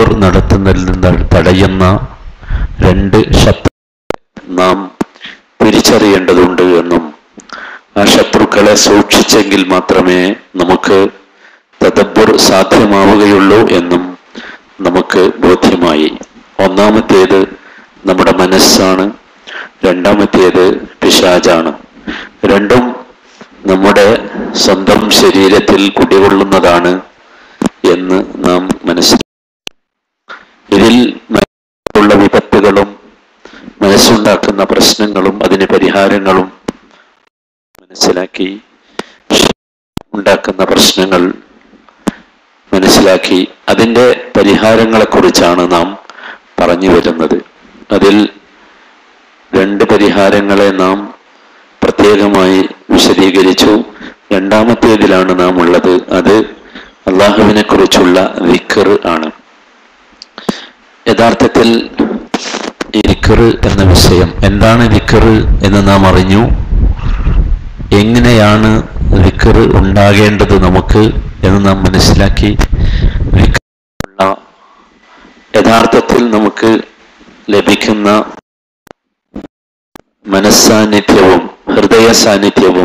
തദബ്ബുർ നടത്തുന്നതിൽ നിന്ന് തടയുന്ന രണ്ട് ശത്രുക്കളെ നാം തിരിച്ചറിയേണ്ടതുണ്ട് എന്നും ആ ശത്രുക്കളെ സൂക്ഷിച്ചെങ്കിൽ മാത്രമേ നമുക്ക് തദബ്ബുർ സാധ്യമാവുകയുള്ളൂ എന്നും നമുക്ക് ബോധ്യമായി. ഒന്നാമത്തേത് നമ്മുടെ മനസ്സാണ്, രണ്ടാമത്തേത് പിശാചാണ്. രണ്ടും നമ്മുടെ സ്വന്തം ശരീരത്തിൽ കുടികൊള്ളുന്നതാണ് എന്ന് നാം മനസ്സിലാക്കി. ഇതിൽ ഉള്ള വിപത്തുകളും മനസ്സുണ്ടാക്കുന്ന പ്രശ്നങ്ങളും അതിന് പരിഹാരങ്ങളും മനസ്സിലാക്കി, ഉണ്ടാക്കുന്ന പ്രശ്നങ്ങൾ മനസ്സിലാക്കി അതിൻ്റെ പരിഹാരങ്ങളെക്കുറിച്ചാണ് നാം പറഞ്ഞു വരുന്നത്. അതിൽ രണ്ട് പരിഹാരങ്ങളെ നാം പ്രത്യേകമായി വിശദീകരിച്ചു. രണ്ടാമത്തേതിലാണ് നാം ഉള്ളത്. അത് അള്ളാഹുവിനെ കുറിച്ചുള്ള ദിക്ർ ആണ്. യഥാർത്ഥത്തിൽ ഈ ദിക്ർ എന്ന വിഷയം എന്താണ്, ദിക്ർ എന്ന് നാം അറിഞ്ഞു. എങ്ങനെയാണ് ദിക്ർ ഉണ്ടാകേണ്ടത് നമുക്ക് എന്ന് നാം മനസ്സിലാക്കി. യഥാർത്ഥത്തിൽ നമുക്ക് ലഭിക്കുന്ന മനസ്സാന്നിധ്യവും ഹൃദയ സാന്നിധ്യവും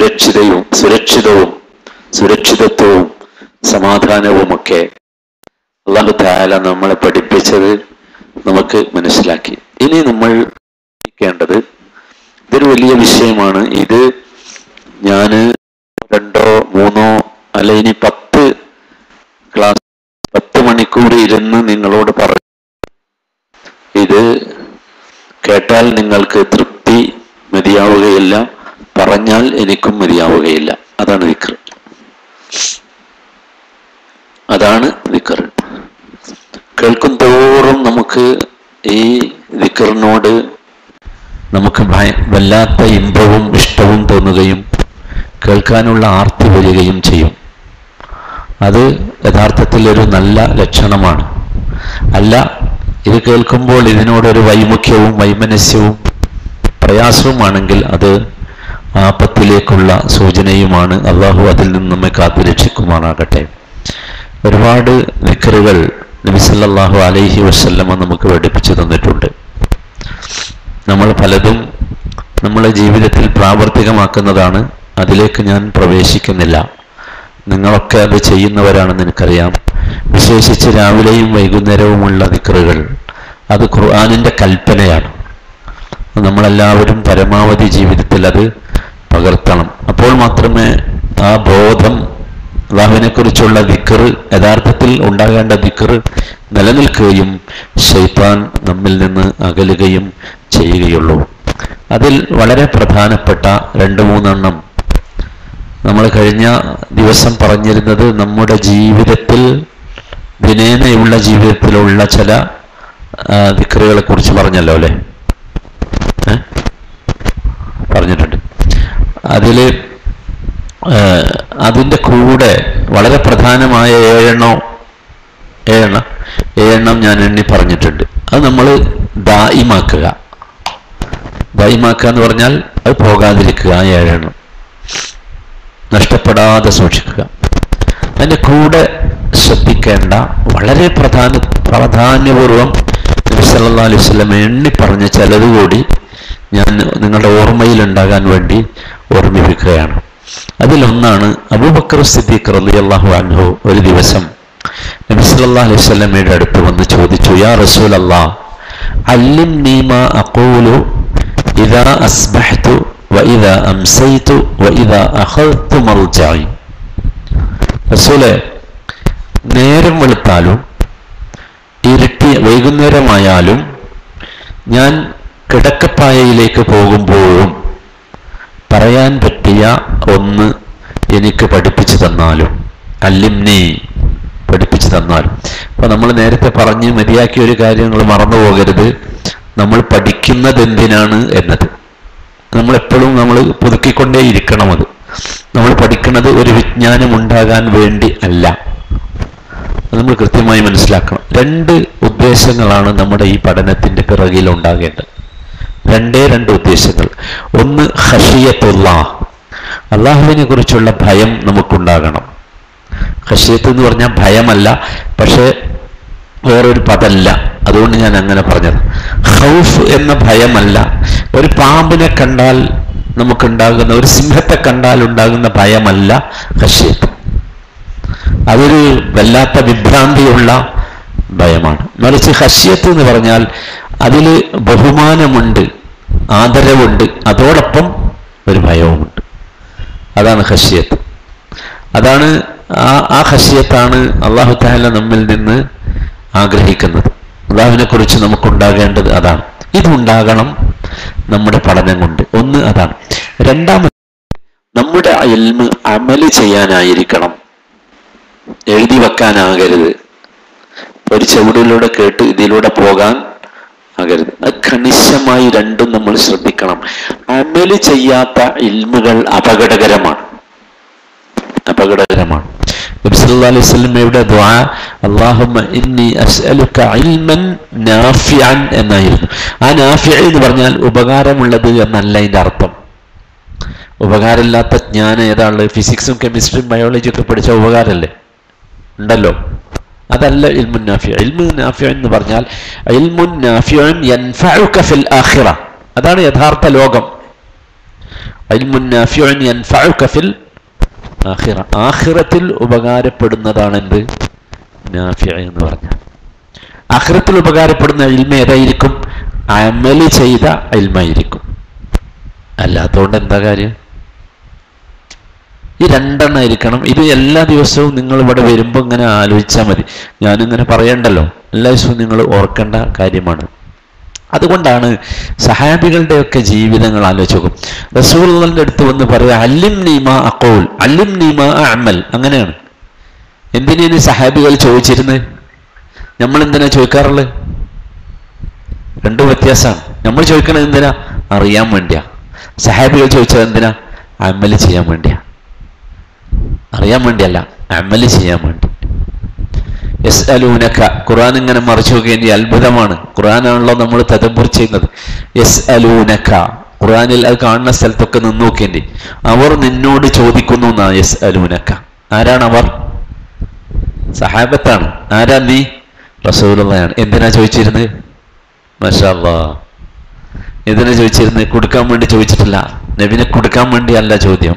സുരക്ഷിതത്വവും സമാധാനവുമൊക്കെ അല്ലാഹു തആല നമ്മളെ പഠിപ്പിച്ചത് നമുക്ക് മനസ്സിലാക്കി. ഇനി നമ്മൾ പഠിക്കേണ്ടത് ഇതൊരു വലിയ വിഷയമാണ്. ഇത് ഞാൻ 2 3 അല്ല ഇനി 10 ക്ലാസ് 10 മണിക്കൂർ ഇരുന്ന് നിങ്ങളോട് പറഞ്ഞു. ഇത് കേട്ടാൽ നിങ്ങൾക്ക് തൃപ്തി മതിയാവുകയില്ല, പറഞ്ഞാൽ എനിക്കും മതിയാവുകയില്ല. അതാണ് ദിക്ർ. അതാണ് ദിക്ർ. കേൾക്കും തോറും നമുക്ക് ഈ ദിക്റിനോട് നമുക്ക് വല്ലാത്ത ഇമ്പവും ഇഷ്ടവും തോന്നുകയും കേൾക്കാനുള്ള ആർത്തി വരികയും ചെയ്യും. അത് യഥാർത്ഥത്തിൽ ഒരു നല്ല ലക്ഷണമാണ്. അല്ല, ഇത് കേൾക്കുമ്പോൾ ഇതിനോടൊരു വൈമുഖ്യവും വൈമനസ്യവും പ്രയാസവുമാണെങ്കിൽ അത് ആപത്തിലേക്കുള്ള സൂചനയുമാണ്. അള്ളാഹു അതിൽ നിന്ന് നമ്മെ കാത്തുരക്ഷിക്കുമാറാകട്ടെ. ഒരുപാട് ദിക്റുകൾ നബി സല്ലല്ലാഹു അലൈഹി വസല്ലമ നമുക്ക് പഠിപ്പിച്ചു തന്നിട്ടുണ്ട്. നമ്മൾ പലതും നമ്മളെ ജീവിതത്തിൽ പ്രാവർത്തികമാക്കുന്നതാണ്. അതിലേക്ക് ഞാൻ പ്രവേശിക്കുന്നില്ല. നിങ്ങളൊക്കെ അത് ചെയ്യുന്നവരാണെന്ന് എനിക്കറിയാം. വിശേഷിച്ച് രാവിലെയും വൈകുന്നേരവുമുള്ള ദിക്റുകൾ അത് ഖുർആനിൻ്റെ കൽപ്പനയാണ്. നമ്മളെല്ലാവരും പരമാവധി ജീവിതത്തിൽ അത് പകർത്തണം. അപ്പോൾ മാത്രമേ ആ ബോധം, അല്ലാഹുവിനെ കുറിച്ചുള്ള ദിക്ർ, യഥാർത്ഥത്തിൽ ഉണ്ടാകേണ്ട ദിക്ർ നിലനിൽക്കുകയും ശൈത്താൻ നമ്മിൽ നിന്ന് അകലുകയും ചെയ്യുകയുള്ളൂ. അതിൽ വളരെ പ്രധാനപ്പെട്ട 2-3 എണ്ണം നമ്മൾ കഴിഞ്ഞ ദിവസം പറഞ്ഞിരുന്നത് നമ്മുടെ ജീവിതത്തിൽ ദിനേനയുള്ള ജീവിതത്തിലുള്ള ചില ദിക്റുകളെ കുറിച്ച് പറഞ്ഞല്ലോ അല്ലേ? പറഞ്ഞിട്ടുണ്ട്. അതിൻ്റെ കൂടെ വളരെ പ്രധാനമായ 7 എണ്ണം ഞാൻ എണ്ണി പറഞ്ഞിട്ടുണ്ട്. അത് നമ്മൾ ദായിമാക്കുക എന്ന് പറഞ്ഞാൽ അത് പോകാതിരിക്കുക. ആ 7 എണ്ണം നഷ്ടപ്പെടാതെ സൂക്ഷിക്കുക. അതിൻ്റെ കൂടെ ശ്രദ്ധിക്കേണ്ട വളരെ പ്രാധാന്യപൂർവം നബി സല്ലല്ലാഹു അലൈഹി വസല്ലം എണ്ണി പറഞ്ഞ ചിലത് കൂടി ഞാൻ നിങ്ങളുടെ ഓർമ്മയിൽ ഉണ്ടാകാൻ വേണ്ടി ഓർമ്മിപ്പിക്കുകയാണ്. അതിലൊന്നാണ് അബൂബക്കർ സിദ്ദീഖ് റളിയല്ലാഹു അൻഹു ഒരു ദിവസം നബി സല്ലല്ലാഹു അലൈഹി വസല്ലമയുടെ അടുത്ത് വന്ന് ചോദിച്ചു, യാ റസൂലല്ലാഹ് അല്ലിംനീ മാ അഖൂലു ഇദാ അസ്ബഹ്തു വഇദാ അംസൈതു വഇദാ അഖൽതു മർജഇ. റസൂലേ, നേരം വെളുത്താലും വൈകുന്നേരമായാലും ഞാൻ കിടക്കപ്പായയിലേക്ക് പോകുമ്പോഴും പറയാൻ പറ്റിയ ഒന്ന് എനിക്ക് പഠിപ്പിച്ചു തന്നാലും, അല്ലിംനി പഠിപ്പിച്ചു തന്നാലും. അപ്പൊ നമ്മൾ നേരത്തെ പറഞ്ഞ് മതിയാക്കിയ ഒരു കാര്യം നിങ്ങൾ മറന്നു പോകരുത്. നമ്മൾ പഠിക്കുന്നത് എന്തിനാണ് എന്നത് നമ്മളെപ്പോഴും നമ്മൾ പുതുക്കിക്കൊണ്ടേ ഇരിക്കണം. അത് നമ്മൾ പഠിക്കുന്നത് ഒരു വിജ്ഞാനം ഉണ്ടാകാൻ വേണ്ടി അല്ല. നമ്മൾ കൃത്യമായി മനസ്സിലാക്കണം. 2 ഉദ്ദേശങ്ങളാണ് നമ്മുടെ ഈ പഠനത്തിന്റെ പിറകിൽ ഉണ്ടാകേണ്ടത്. 2 ഉദ്ദേശങ്ങൾ. ഒന്ന് ഖശിയത്തുല്ലാഹ്, അള്ളാഹുവിനെ കുറിച്ചുള്ള ഭയം നമുക്കുണ്ടാകണം. ഖശിയത്ത് എന്ന് പറഞ്ഞാൽ ഭയമല്ല, പക്ഷെ വേറൊരു പദമല്ല, അതുകൊണ്ട് ഞാൻ അങ്ങനെ പറഞ്ഞത്. ഖൗഫ് എന്ന ഭയമല്ല. ഒരു പാമ്പിനെ കണ്ടാൽ നമുക്കുണ്ടാകുന്ന, ഒരു സിംഹത്തെ കണ്ടാൽ ഉണ്ടാകുന്ന ഭയമല്ല ഖശ്യത്ത്. അതൊരു വല്ലാത്ത വിഭ്രാന്തിയുള്ള ഭയമാണ്. മറിച്ച് ഖശ്യത്ത് എന്ന് പറഞ്ഞാൽ അതിൽ ബഹുമാനമുണ്ട്, ആദരവുണ്ട്, അതോടൊപ്പം ഒരു ഭയവുമുണ്ട്. അതാണ് ഖശ്യത്ത്. അതാണ് ആ ഖശ്യത്താണ് അല്ലാഹു തആല നമ്മിൽ നിന്ന് ആഗ്രഹിക്കുന്നത്. അല്ലാഹുവിനെ കുറിച്ച് നമുക്കുണ്ടാകേണ്ടത് അതാണ്. ഇതുണ്ടാകണം നമ്മുടെ പഠനം കൊണ്ട്. ഒന്ന് അതാണ്. രണ്ടാമത്, നമ്മുടെ ഇൽമ് അമല് ചെയ്യാനായിരിക്കണം, എഴുതി വെക്കാനാകരുത്. ഒരു ചെവിടിലൂടെ കേട്ട് ഇതിലൂടെ പോകാൻ ആകരുത്. അത് കണിശമായി രണ്ടും നമ്മൾ ശ്രദ്ധിക്കണം. അമല് ചെയ്യാത്ത ഇൽമുകൾ അപകടകരമാണ്. നബി സല്ലല്ലാഹു അലൈഹി വസല്ലമയുടെ ദുആ അല്ലാഹുമ്മ ഇന്നി അസ്അലുക ഇൽമൻ നാഫിഅൻ എന്നായിരുന്നു. ആ നാഫിഅ എന്ന് പറഞ്ഞാൽ ഉപകാരമുള്ളത് എന്നല്ല അതിൻ്റെ അർത്ഥം. ഉപകാരമില്ലാത്ത ജ്ഞാനം ഏതാണുള്ളത്? ഫിസിക്സും കെമിസ്ട്രിയും ബയോളജിയും ഒക്കെ പഠിച്ച ഉപകാരമല്ലേ ഉണ്ടല്ലോ, അതല്ല ഇൽമുൻ നാഫിഅ. ഇൽമുൻ നാഫിഅ എന്ന് പറഞ്ഞാൽ ഇൽമുൻ നാഫിഅൻ യൻഫഉക ഫിൽ ആഖിറ. അതാണ് യഥാർത്ഥ ലോകം. ഇൽമുൻ നാഫിഅൻ യൻഫഉക ഫിൽ ആഖിറ. ആഖിറത്തിൽ ഉപകാരപ്പെടുന്നതാണ് എന്ത്? നാഫിഅ എന്ന് പറഞ്ഞാൽ. ആഖിറത്തിൽ ഉപകാരപ്പെടുന്ന ഇൽമ ഏതായിരിക്കും? അമല് ചെയ്ത ഇൽമായിരിക്കും. അല്ലാത്തതുകൊണ്ട് എന്താ കാര്യം? ഈ രണ്ടെണ്ണമായിരിക്കണം. ഇത് എല്ലാ ദിവസവും നിങ്ങൾ ഇവിടെ വരുമ്പോൾ ഇങ്ങനെ ആലോചിച്ചാൽ മതി. ഞാനിങ്ങനെ പറയണ്ടല്ലോ, എല്ലാ ദിവസവും നിങ്ങൾ ഓർക്കേണ്ട കാര്യമാണ്. അതുകൊണ്ടാണ് സഹാബികളുടെയൊക്കെ ജീവിതങ്ങൾ ആലോചിച്ച് നോക്കും. റസൂലുള്ളാഹിന്റെ അടുത്ത് വന്ന് പറയുക അല്ലിംനി മാ അഖൂൽ അല്ലിംനി മാ അഅമൽ. അങ്ങനെയാണ്. എന്തിനാണ് സഹാബികൾ ചോദിച്ചിരുന്നത്? നമ്മൾ എന്തിനാ ചോദിക്കാറുള്ളത്? രണ്ടും വ്യത്യാസമാണ്. നമ്മൾ ചോദിക്കണത് എന്തിനാ? അറിയാൻ വേണ്ടിയാ. സഹാബികൾ ചോദിച്ചത് എന്തിനാ? അമല് ചെയ്യാൻ വേണ്ടിയാ. അറിയാൻ വേണ്ടിയല്ല, അമല് ചെയ്യാൻ വേണ്ടി. യസ്അലൂനക, ഖുർആൻ ഇങ്ങനെ മറിച്ചു നോക്കിയ അത്ഭുതമാണ്. ഖുർആനാണല്ലോ നമ്മൾ തദബ്ബുർ ചെയ്യുന്നത്. യസ്അലൂനക, ഖുർആനിൽ അത് കാണുന്ന സ്ഥലത്തൊക്കെ നിന്ന് നോക്കേണ്ടി. അവർ നിന്നോട് ചോദിക്കുന്നു എന്നാ യസ്അലൂനക. ആരാണ് അവർ? സഹാബത്താണ്. ആരാ നീ? റസൂലുള്ളാഹിയാണ്. എന്തിനാ ചോദിച്ചിരുന്നത്? മാഷാ അല്ലാഹ്. എന്തിനാ ചോദിച്ചിരുന്നത്? കൊടുക്കാൻ വേണ്ടി ചോദിച്ചിട്ടില്ല. നബിനെ കൊടുക്കാൻ വേണ്ടിയല്ല ചോദ്യം.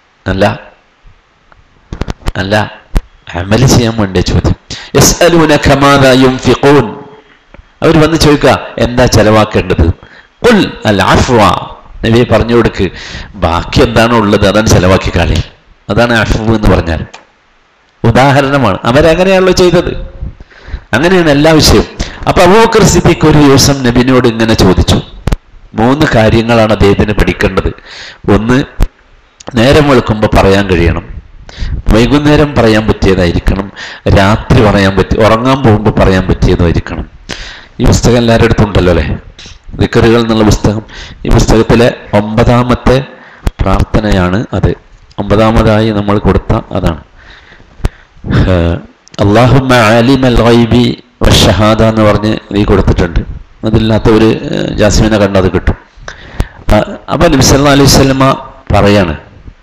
അല്ല, അമല് ചെയ്യാൻ വേണ്ടിയ ചോദ്യം. യസ്അലൂനക മാദാ യുൻഫിഖൂൻ. അവർ വന്ന് ചോദിക്കുക എന്താ ചെലവാക്കേണ്ടത്? ഖുൽ അൽ അഫ്വ. നബിയെ പറഞ്ഞു കൊടുക്ക്, ബാക്കി എന്താണോ ഉള്ളത് അതാണ് ചെലവാക്കി കളയും. അതാണ് അഫ്വ് എന്ന് പറഞ്ഞാൽ. ഉദാഹരണമാണ്. അവരങ്ങനെയാണല്ലോ ചെയ്തത്. അങ്ങനെയാണ് എല്ലാ വിഷയവും. അപ്പൊ അബൂബക്കർ സിദ്ദീഖ് ഒരു ദിവസം നബിനോട് ഇങ്ങനെ ചോദിച്ചു. 3 കാര്യങ്ങളാണ് അദ്ദേഹത്തിന് പഠിക്കേണ്ടത്. ഒന്ന്, നേരം വെളുക്കുമ്പോൾ പറയാൻ കഴിയണം. വൈകുന്നേരം പറയാൻ പറ്റിയതായിരിക്കണം. രാത്രി പറയാൻ ഉറങ്ങാൻ പോകുമ്പോൾ പറയാൻ പറ്റിയതായിരിക്കണം. ഈ പുസ്തകം എല്ലാവരുടെ അടുത്തും ഉണ്ടല്ലോ അല്ലേ? ദിക്റുകൾ എന്നുള്ള പുസ്തകം. ഈ പുസ്തകത്തിലെ 9ാമത്തെ പ്രാർത്ഥനയാണ് അത്. 9ാമതായി നമ്മൾ കൊടുത്ത അതാണ്. അല്ലാഹുമ്മ ആലിമൽ ഗൈബി വശഹാദ എന്ന് പറഞ്ഞ് നീ കൊടുത്തിട്ടുണ്ട്. അതില്ലാത്തവർ ജാസ്മിനെ കണ്ടത് കിട്ടും. അപ്പൊ നബി സല്ലല്ലാഹു അലൈഹി വസല്ലമ പറയാണ്,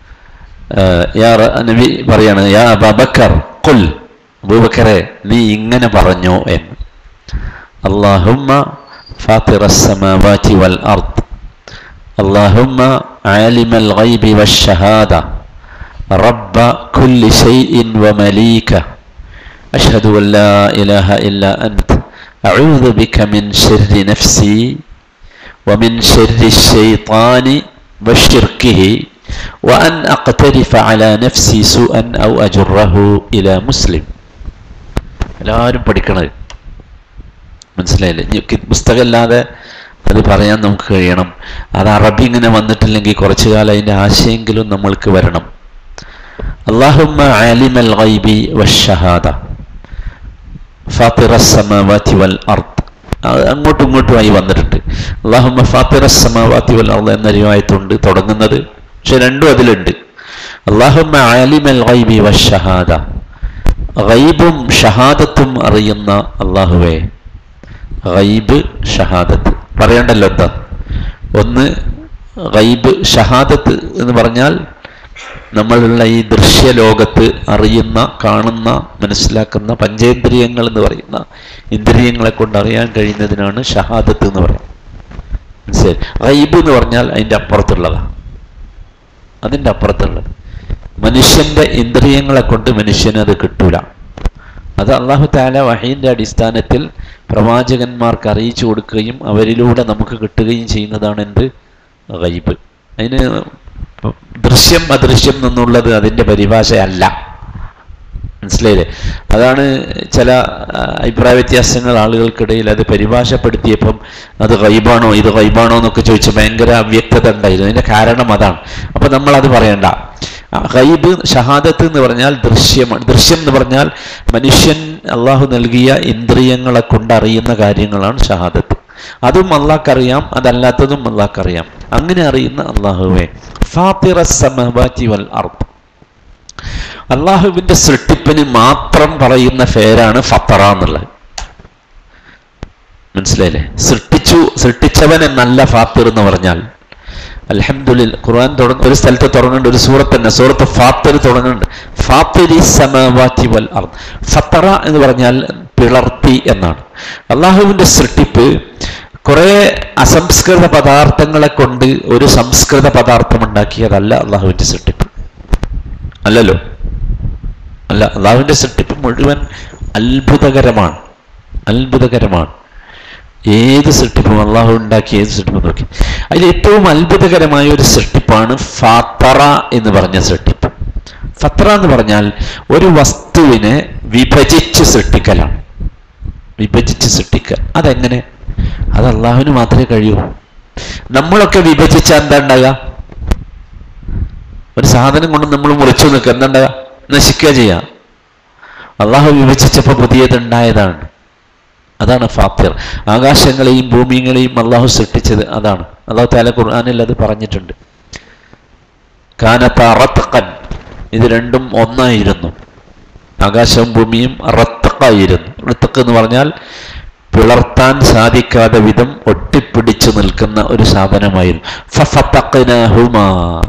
നബി പറയാണ്, യാ അബൂബക്കർ ഖുൽ, അബൂബക്കറെ നീ ഇങ്ങനെ പറഞ്ഞോ എന്ന്. അല്ലാഹുമ്മ ഫാത്തിറസ് സമാവാതി വൽ അർദ് അല്ലാഹുമ്മ ആലിമൽ ഗൈബി വശഹാദ റബ്ബ കുല്ലി ശൈഇൻ വമലീക അഷ്ഹദു അൻ ലാ ഇലാഹ ഇല്ലാ അൻത അഊദു ബിക മിൻ ശർരി നഫ്സി വമിൻ ശർരി ശൈത്താനി വശിർകിഹി وأن أقترف على نفسي سوءا أو أجره إلى مسلم. എല്ലാവരും പഠിക്കണത് മനസ്സിലായില്ലേ? പുസ്തകമില്ലാതെ അത് പറയാൻ നമുക്ക് കഴിയണം. അത് അറബി ഇങ്ങനെ വന്നിട്ടില്ലെങ്കിൽ കുറച്ചു കാലം അതിൻ്റെ ആശയെങ്കിലും നമ്മൾക്ക് വരണം. അല്ലാഹുമ്മ ആലിമൽ ഗൈബി വശഹാദ ഫാത്തിറസ് സമാവാതി വൽ അർദ്. അങ്ങോട്ടും ഇങ്ങോട്ടുമായി വന്നിട്ടുണ്ട്. അല്ലാഹുമ്മ ഫാത്തിറസ് സമാവാതി വൽ അർദ് എന്ന റിവായത്തുണ്ട് തുടങ്ങുന്നത്. പക്ഷെ രണ്ടും അതിലുണ്ട്. അല്ലാഹുമ്മ ആലിമൽ ഗൈബി വശഹാദ, ഗൈബും ഷഹാദത്തും അറിയുന്ന അല്ലാഹുവേ. ഗൈബ് ഷഹാദത്ത് പറയണ്ടല്ലോ. എന്താ? ഒന്ന് ഗൈബ് ഷഹാദത്ത് എന്ന് പറഞ്ഞാൽ നമ്മളുള്ള ഈ ദൃശ്യലോകത്ത് അറിയുന്ന, കാണുന്ന, മനസ്സിലാക്കുന്ന പഞ്ചേന്ദ്രിയങ്ങൾ എന്ന് പറയുന്ന ഇന്ദ്രിയങ്ങളെ കൊണ്ട് അറിയാൻ കഴിയുന്നതിനാണ് ഷഹാദത്ത് എന്ന് പറയുന്നത്. മനസ്സിലായി? ഗൈബ് എന്ന് പറഞ്ഞാൽ അതിൻ്റെ അപ്പുറത്തുള്ളതാണ്. അതിൻ്റെ അപ്പുറത്തുള്ളത് മനുഷ്യന്റെ ഇന്ദ്രിയങ്ങളെ കൊണ്ട് മനുഷ്യന് അത് കിട്ടൂല. അത് അല്ലാഹു തആല വഹീന്റെ അടിസ്ഥാനത്തിൽ പ്രവാചകന്മാർക്ക് അറിയിച്ചു കൊടുക്കുകയും അവരിലൂടെ നമുക്ക് കിട്ടുകയും ചെയ്യുന്നതാണ് എന്ത്? ഗൈബ്. അതിന് ദൃശ്യം അദൃശ്യം എന്നുള്ളത് അതിൻ്റെ പരിഭാഷയല്ല. മനസ്സിലായില്ലേ? അതാണ് ചില അഭിപ്രായ വ്യത്യാസങ്ങൾ ആളുകൾക്കിടയിൽ അത് പരിഭാഷപ്പെടുത്തിയപ്പം അത് ഗൈബാണോ ഇത് ഗൈബാണോ എന്നൊക്കെ ചോദിച്ച് ഭയങ്കര അവ്യക്തത ഉണ്ടായിരുന്നു. അതിൻ്റെ കാരണം അതാണ്. അപ്പം നമ്മളത് പറയണ്ട. ഗൈബ് ഷഹാദത്ത് എന്ന് പറഞ്ഞാൽ ദൃശ്യമാണ്. ദൃശ്യം എന്ന് പറഞ്ഞാൽ മനുഷ്യൻ അള്ളാഹു നൽകിയ ഇന്ദ്രിയങ്ങളെ കൊണ്ട് അറിയുന്ന കാര്യങ്ങളാണ് ഷഹാദത്ത്. അതും അള്ളാഹ്ക്കറിയാം, അതല്ലാത്തതും അള്ളാഹ്ക്കറിയാം. അങ്ങനെ അറിയുന്ന അള്ളാഹുവേ. ഫാത്തിറസ് സമവാതി വൽ അർദ്, അള്ളാഹുവിന്റെ സൃഷ്ടിപ്പിന് മാത്രം പറയുന്ന പേരാണ് ഫത്തറ എന്നുള്ളത്. മനസ്സിലായില്ലേ? സൃഷ്ടിച്ചവൻ എന്നല്ല ഫാത്തിർ എന്ന് പറഞ്ഞാൽ. അൽഹംദുലില്ലാഹ് ഖുർആൻ ഒരു സ്ഥലത്ത് തുടങ്ങുന്നുണ്ട്, ഒരു സൂറത്ത് തന്നെ, സൂറത്ത് ഫാത്തിർ തുടങ്ങുന്നുണ്ട്. ഫാത്തിരി സമവാതി വൽ അർദ്. ഫത്തറ എന്ന് പറഞ്ഞാൽ പിളർത്തി എന്നാണ്. അള്ളാഹുവിന്റെ സൃഷ്ടിപ്പ് കുറെ അസംസ്കൃത പദാർത്ഥങ്ങളെ കൊണ്ട് ഒരു സംസ്കൃത പദാർത്ഥം ഉണ്ടാക്കിയതല്ല അള്ളാഹുവിന്റെ സൃഷ്ടിപ്പ്. അല്ലല്ലോ, അല്ല. അള്ളാഹുവിന്റെ സൃഷ്ടിപ്പ് മുഴുവൻ അത്ഭുതകരമാണ്. അത്ഭുതകരമാണ്. ഏത് സൃഷ്ടിപ്പും അള്ളാഹു ഉണ്ടാക്കിയ ഏത് സൃഷ്ടിപ്പും നോക്കി അതിൽ ഏറ്റവും അത്ഭുതകരമായ ഒരു സൃഷ്ടിപ്പാണ് ഫാത്തറ എന്ന് പറഞ്ഞ സൃഷ്ടിപ്പ്. ഫത്തറ എന്ന് പറഞ്ഞാൽ ഒരു വസ്തുവിനെ വിഭജിച്ച് സൃഷ്ടിക്കലാണ്. വിഭജിച്ച് സൃഷ്ടിക്കൽ. അതെങ്ങനെ? അത് അള്ളാഹുവിന് മാത്രമേ കഴിയൂ. നമ്മളൊക്കെ വിഭജിച്ചാൽ എന്താ ഉണ്ടാകുക? ഒരു സാധനം കൊണ്ട് നമ്മൾ മുറിച്ചു നിൽക്കുക, എന്താ ഉണ്ടാകുക? നശിക്കുക ചെയ്യാം. അള്ളാഹു വിഭജിച്ചപ്പോൾ പുതിയതുണ്ടായതാണ്. അതാണ് ഫാത്തിർ. ആകാശങ്ങളെയും ഭൂമികളെയും അള്ളാഹു സൃഷ്ടിച്ചത് അതാണ്. അള്ളാഹു തആല ഖുർആനിൽ അത് പറഞ്ഞിട്ടുണ്ട്. കാനത റത്ഖൻ, ഇത് രണ്ടും ഒന്നായിരുന്നു. ആകാശവും ഭൂമിയും റത്ഖായിരുന്നു. റത്ഖ് എന്ന് പറഞ്ഞാൽ പിളർത്താൻ സാധിക്കാതെ വിധം ഒട്ടിപ്പിടിച്ചു നിൽക്കുന്ന ഒരു സാധനമായിരുന്നു. ഫഫതഖ്നാഹുമാ,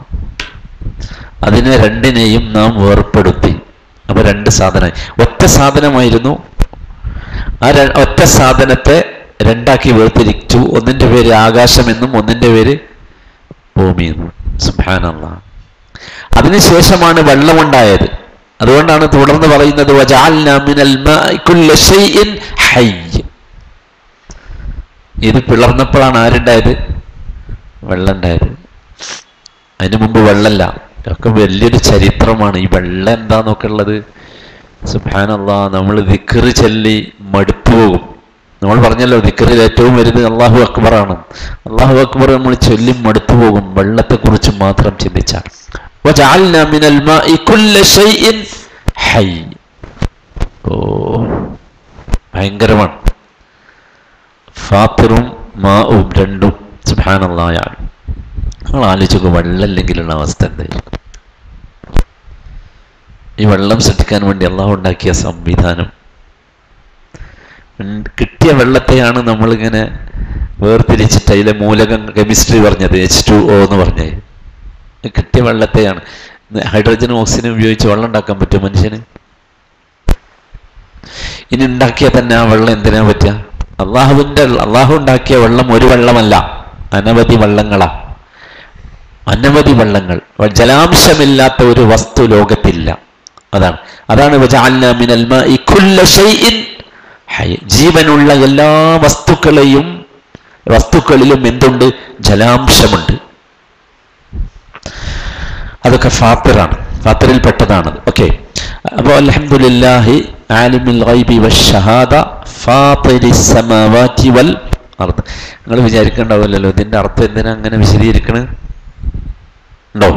അതിനെ രണ്ടിനെയും നാം വേർപ്പെടുത്തി. അപ്പൊ രണ്ട് സാധനമായി. ഒറ്റ സാധനമായിരുന്നു. ആ ഒറ്റ സാധനത്തെ രണ്ടാക്കി വേർതിരിച്ചു. ഒന്നിന്റെ പേര് ആകാശമെന്നും ഒന്നിന്റെ പേര് ഭൂമിയെന്നും. സുബ്ഹാനല്ലാഹ്. അതിനുശേഷമാണ് വെള്ളമുണ്ടായത്. അതുകൊണ്ടാണ് തുടർന്ന് പറയുന്നത് വജഅൽനാ മിനൽ മാഇ കുല്ല ശൈഇൻ ഹയ്യ്. ഇത് പിളർന്നപ്പോഴാണ് ആരുണ്ടായത്? വെള്ളം ഉണ്ടായത്. അതിനു മുമ്പ് വെള്ളമല്ല. ഒക്കെ വലിയൊരു ചരിത്രമാണ്. ഈ വെള്ളം എന്താന്നൊക്കെ ഉള്ളത്. സുബ്ഹാനല്ലാഹ്. നമ്മൾ ദിക്ർ ചൊല്ലി മടുത്തു പോകും. നമ്മൾ പറഞ്ഞല്ലോ ദിക്റിൽ ഏറ്റവും വലുത് അല്ലാഹു അക്ബറാണ്. അല്ലാഹു അക്ബർ നമ്മൾ ചൊല്ലി മടുത്തു പോകും വെള്ളത്തെക്കുറിച്ച് മാത്രം ചിന്തിച്ചാൽ. വജഅൽനാ മിനൽ മാഇ കുല്ല ശൈഇൻ ഹയ്യ്. ഓ, ഭയങ്കരമാണ്. ഫാത്തിറും മാഉം രണ്ടും. സുബ്ഹാനല്ലാഹ്. നമ്മൾ ആലോചിക്കും വെള്ളമില്ലെങ്കിലുള്ള അവസ്ഥ എന്തായിരിക്കും? ഈ വെള്ളം സൃഷ്ടിക്കാൻ വേണ്ടി അള്ളാഹു ഉണ്ടാക്കിയ സംവിധാനം. കിട്ടിയ വെള്ളത്തെയാണ് നമ്മളിങ്ങനെ വേർതിരിച്ചിട്ട് അതിലെ മൂലകം കെമിസ്ട്രി പറഞ്ഞത് H2O എന്ന് പറഞ്ഞത്. കിട്ടിയ വെള്ളത്തെയാണ്. ഹൈഡ്രജനും ഓക്സിജനും ഉപയോഗിച്ച് വെള്ളം ഉണ്ടാക്കാൻ പറ്റും മനുഷ്യന്? ഇനി ഉണ്ടാക്കിയാൽ തന്നെ ആ വെള്ളം എന്തിനാ പറ്റുക? അള്ളാഹു ഉണ്ടാക്കിയ വെള്ളം ഒരു വെള്ളമല്ല, അനവധി വെള്ളങ്ങളാ. അനവധി വെള്ളങ്ങൾ. ജലാംശമില്ലാത്ത ഒരു വസ്തു ലോകത്തില്ല. അതാണ് വജഅൽനാ മിനൽ മാഇ കുല്ല ശൈഇൻ ഹയ്യ്. ജീവനുള്ള എല്ലാ വസ്തുക്കളിലും എന്തുണ്ട്? ജലാംശമുണ്ട്. അതൊക്കെ ഫാത്തിറാണ്. ഫാത്തിറിൽ പെട്ടതാണത്. ഓക്കെ. അപ്പോൾ അൽഹംദുലില്ലാഹി ആലിമുൽ ഗൈബി വശഹാദ ഫാത്തിരിസ് സമാവാതി വൽ അർദ്. നിങ്ങൾ വിചാരിക്കണ്ടാവില്ലല്ലോ ഇതിന്റെ അർത്ഥം എന്തിനാ അങ്ങനെ വിശദീകരിക്കണേ? ഉണ്ടോ?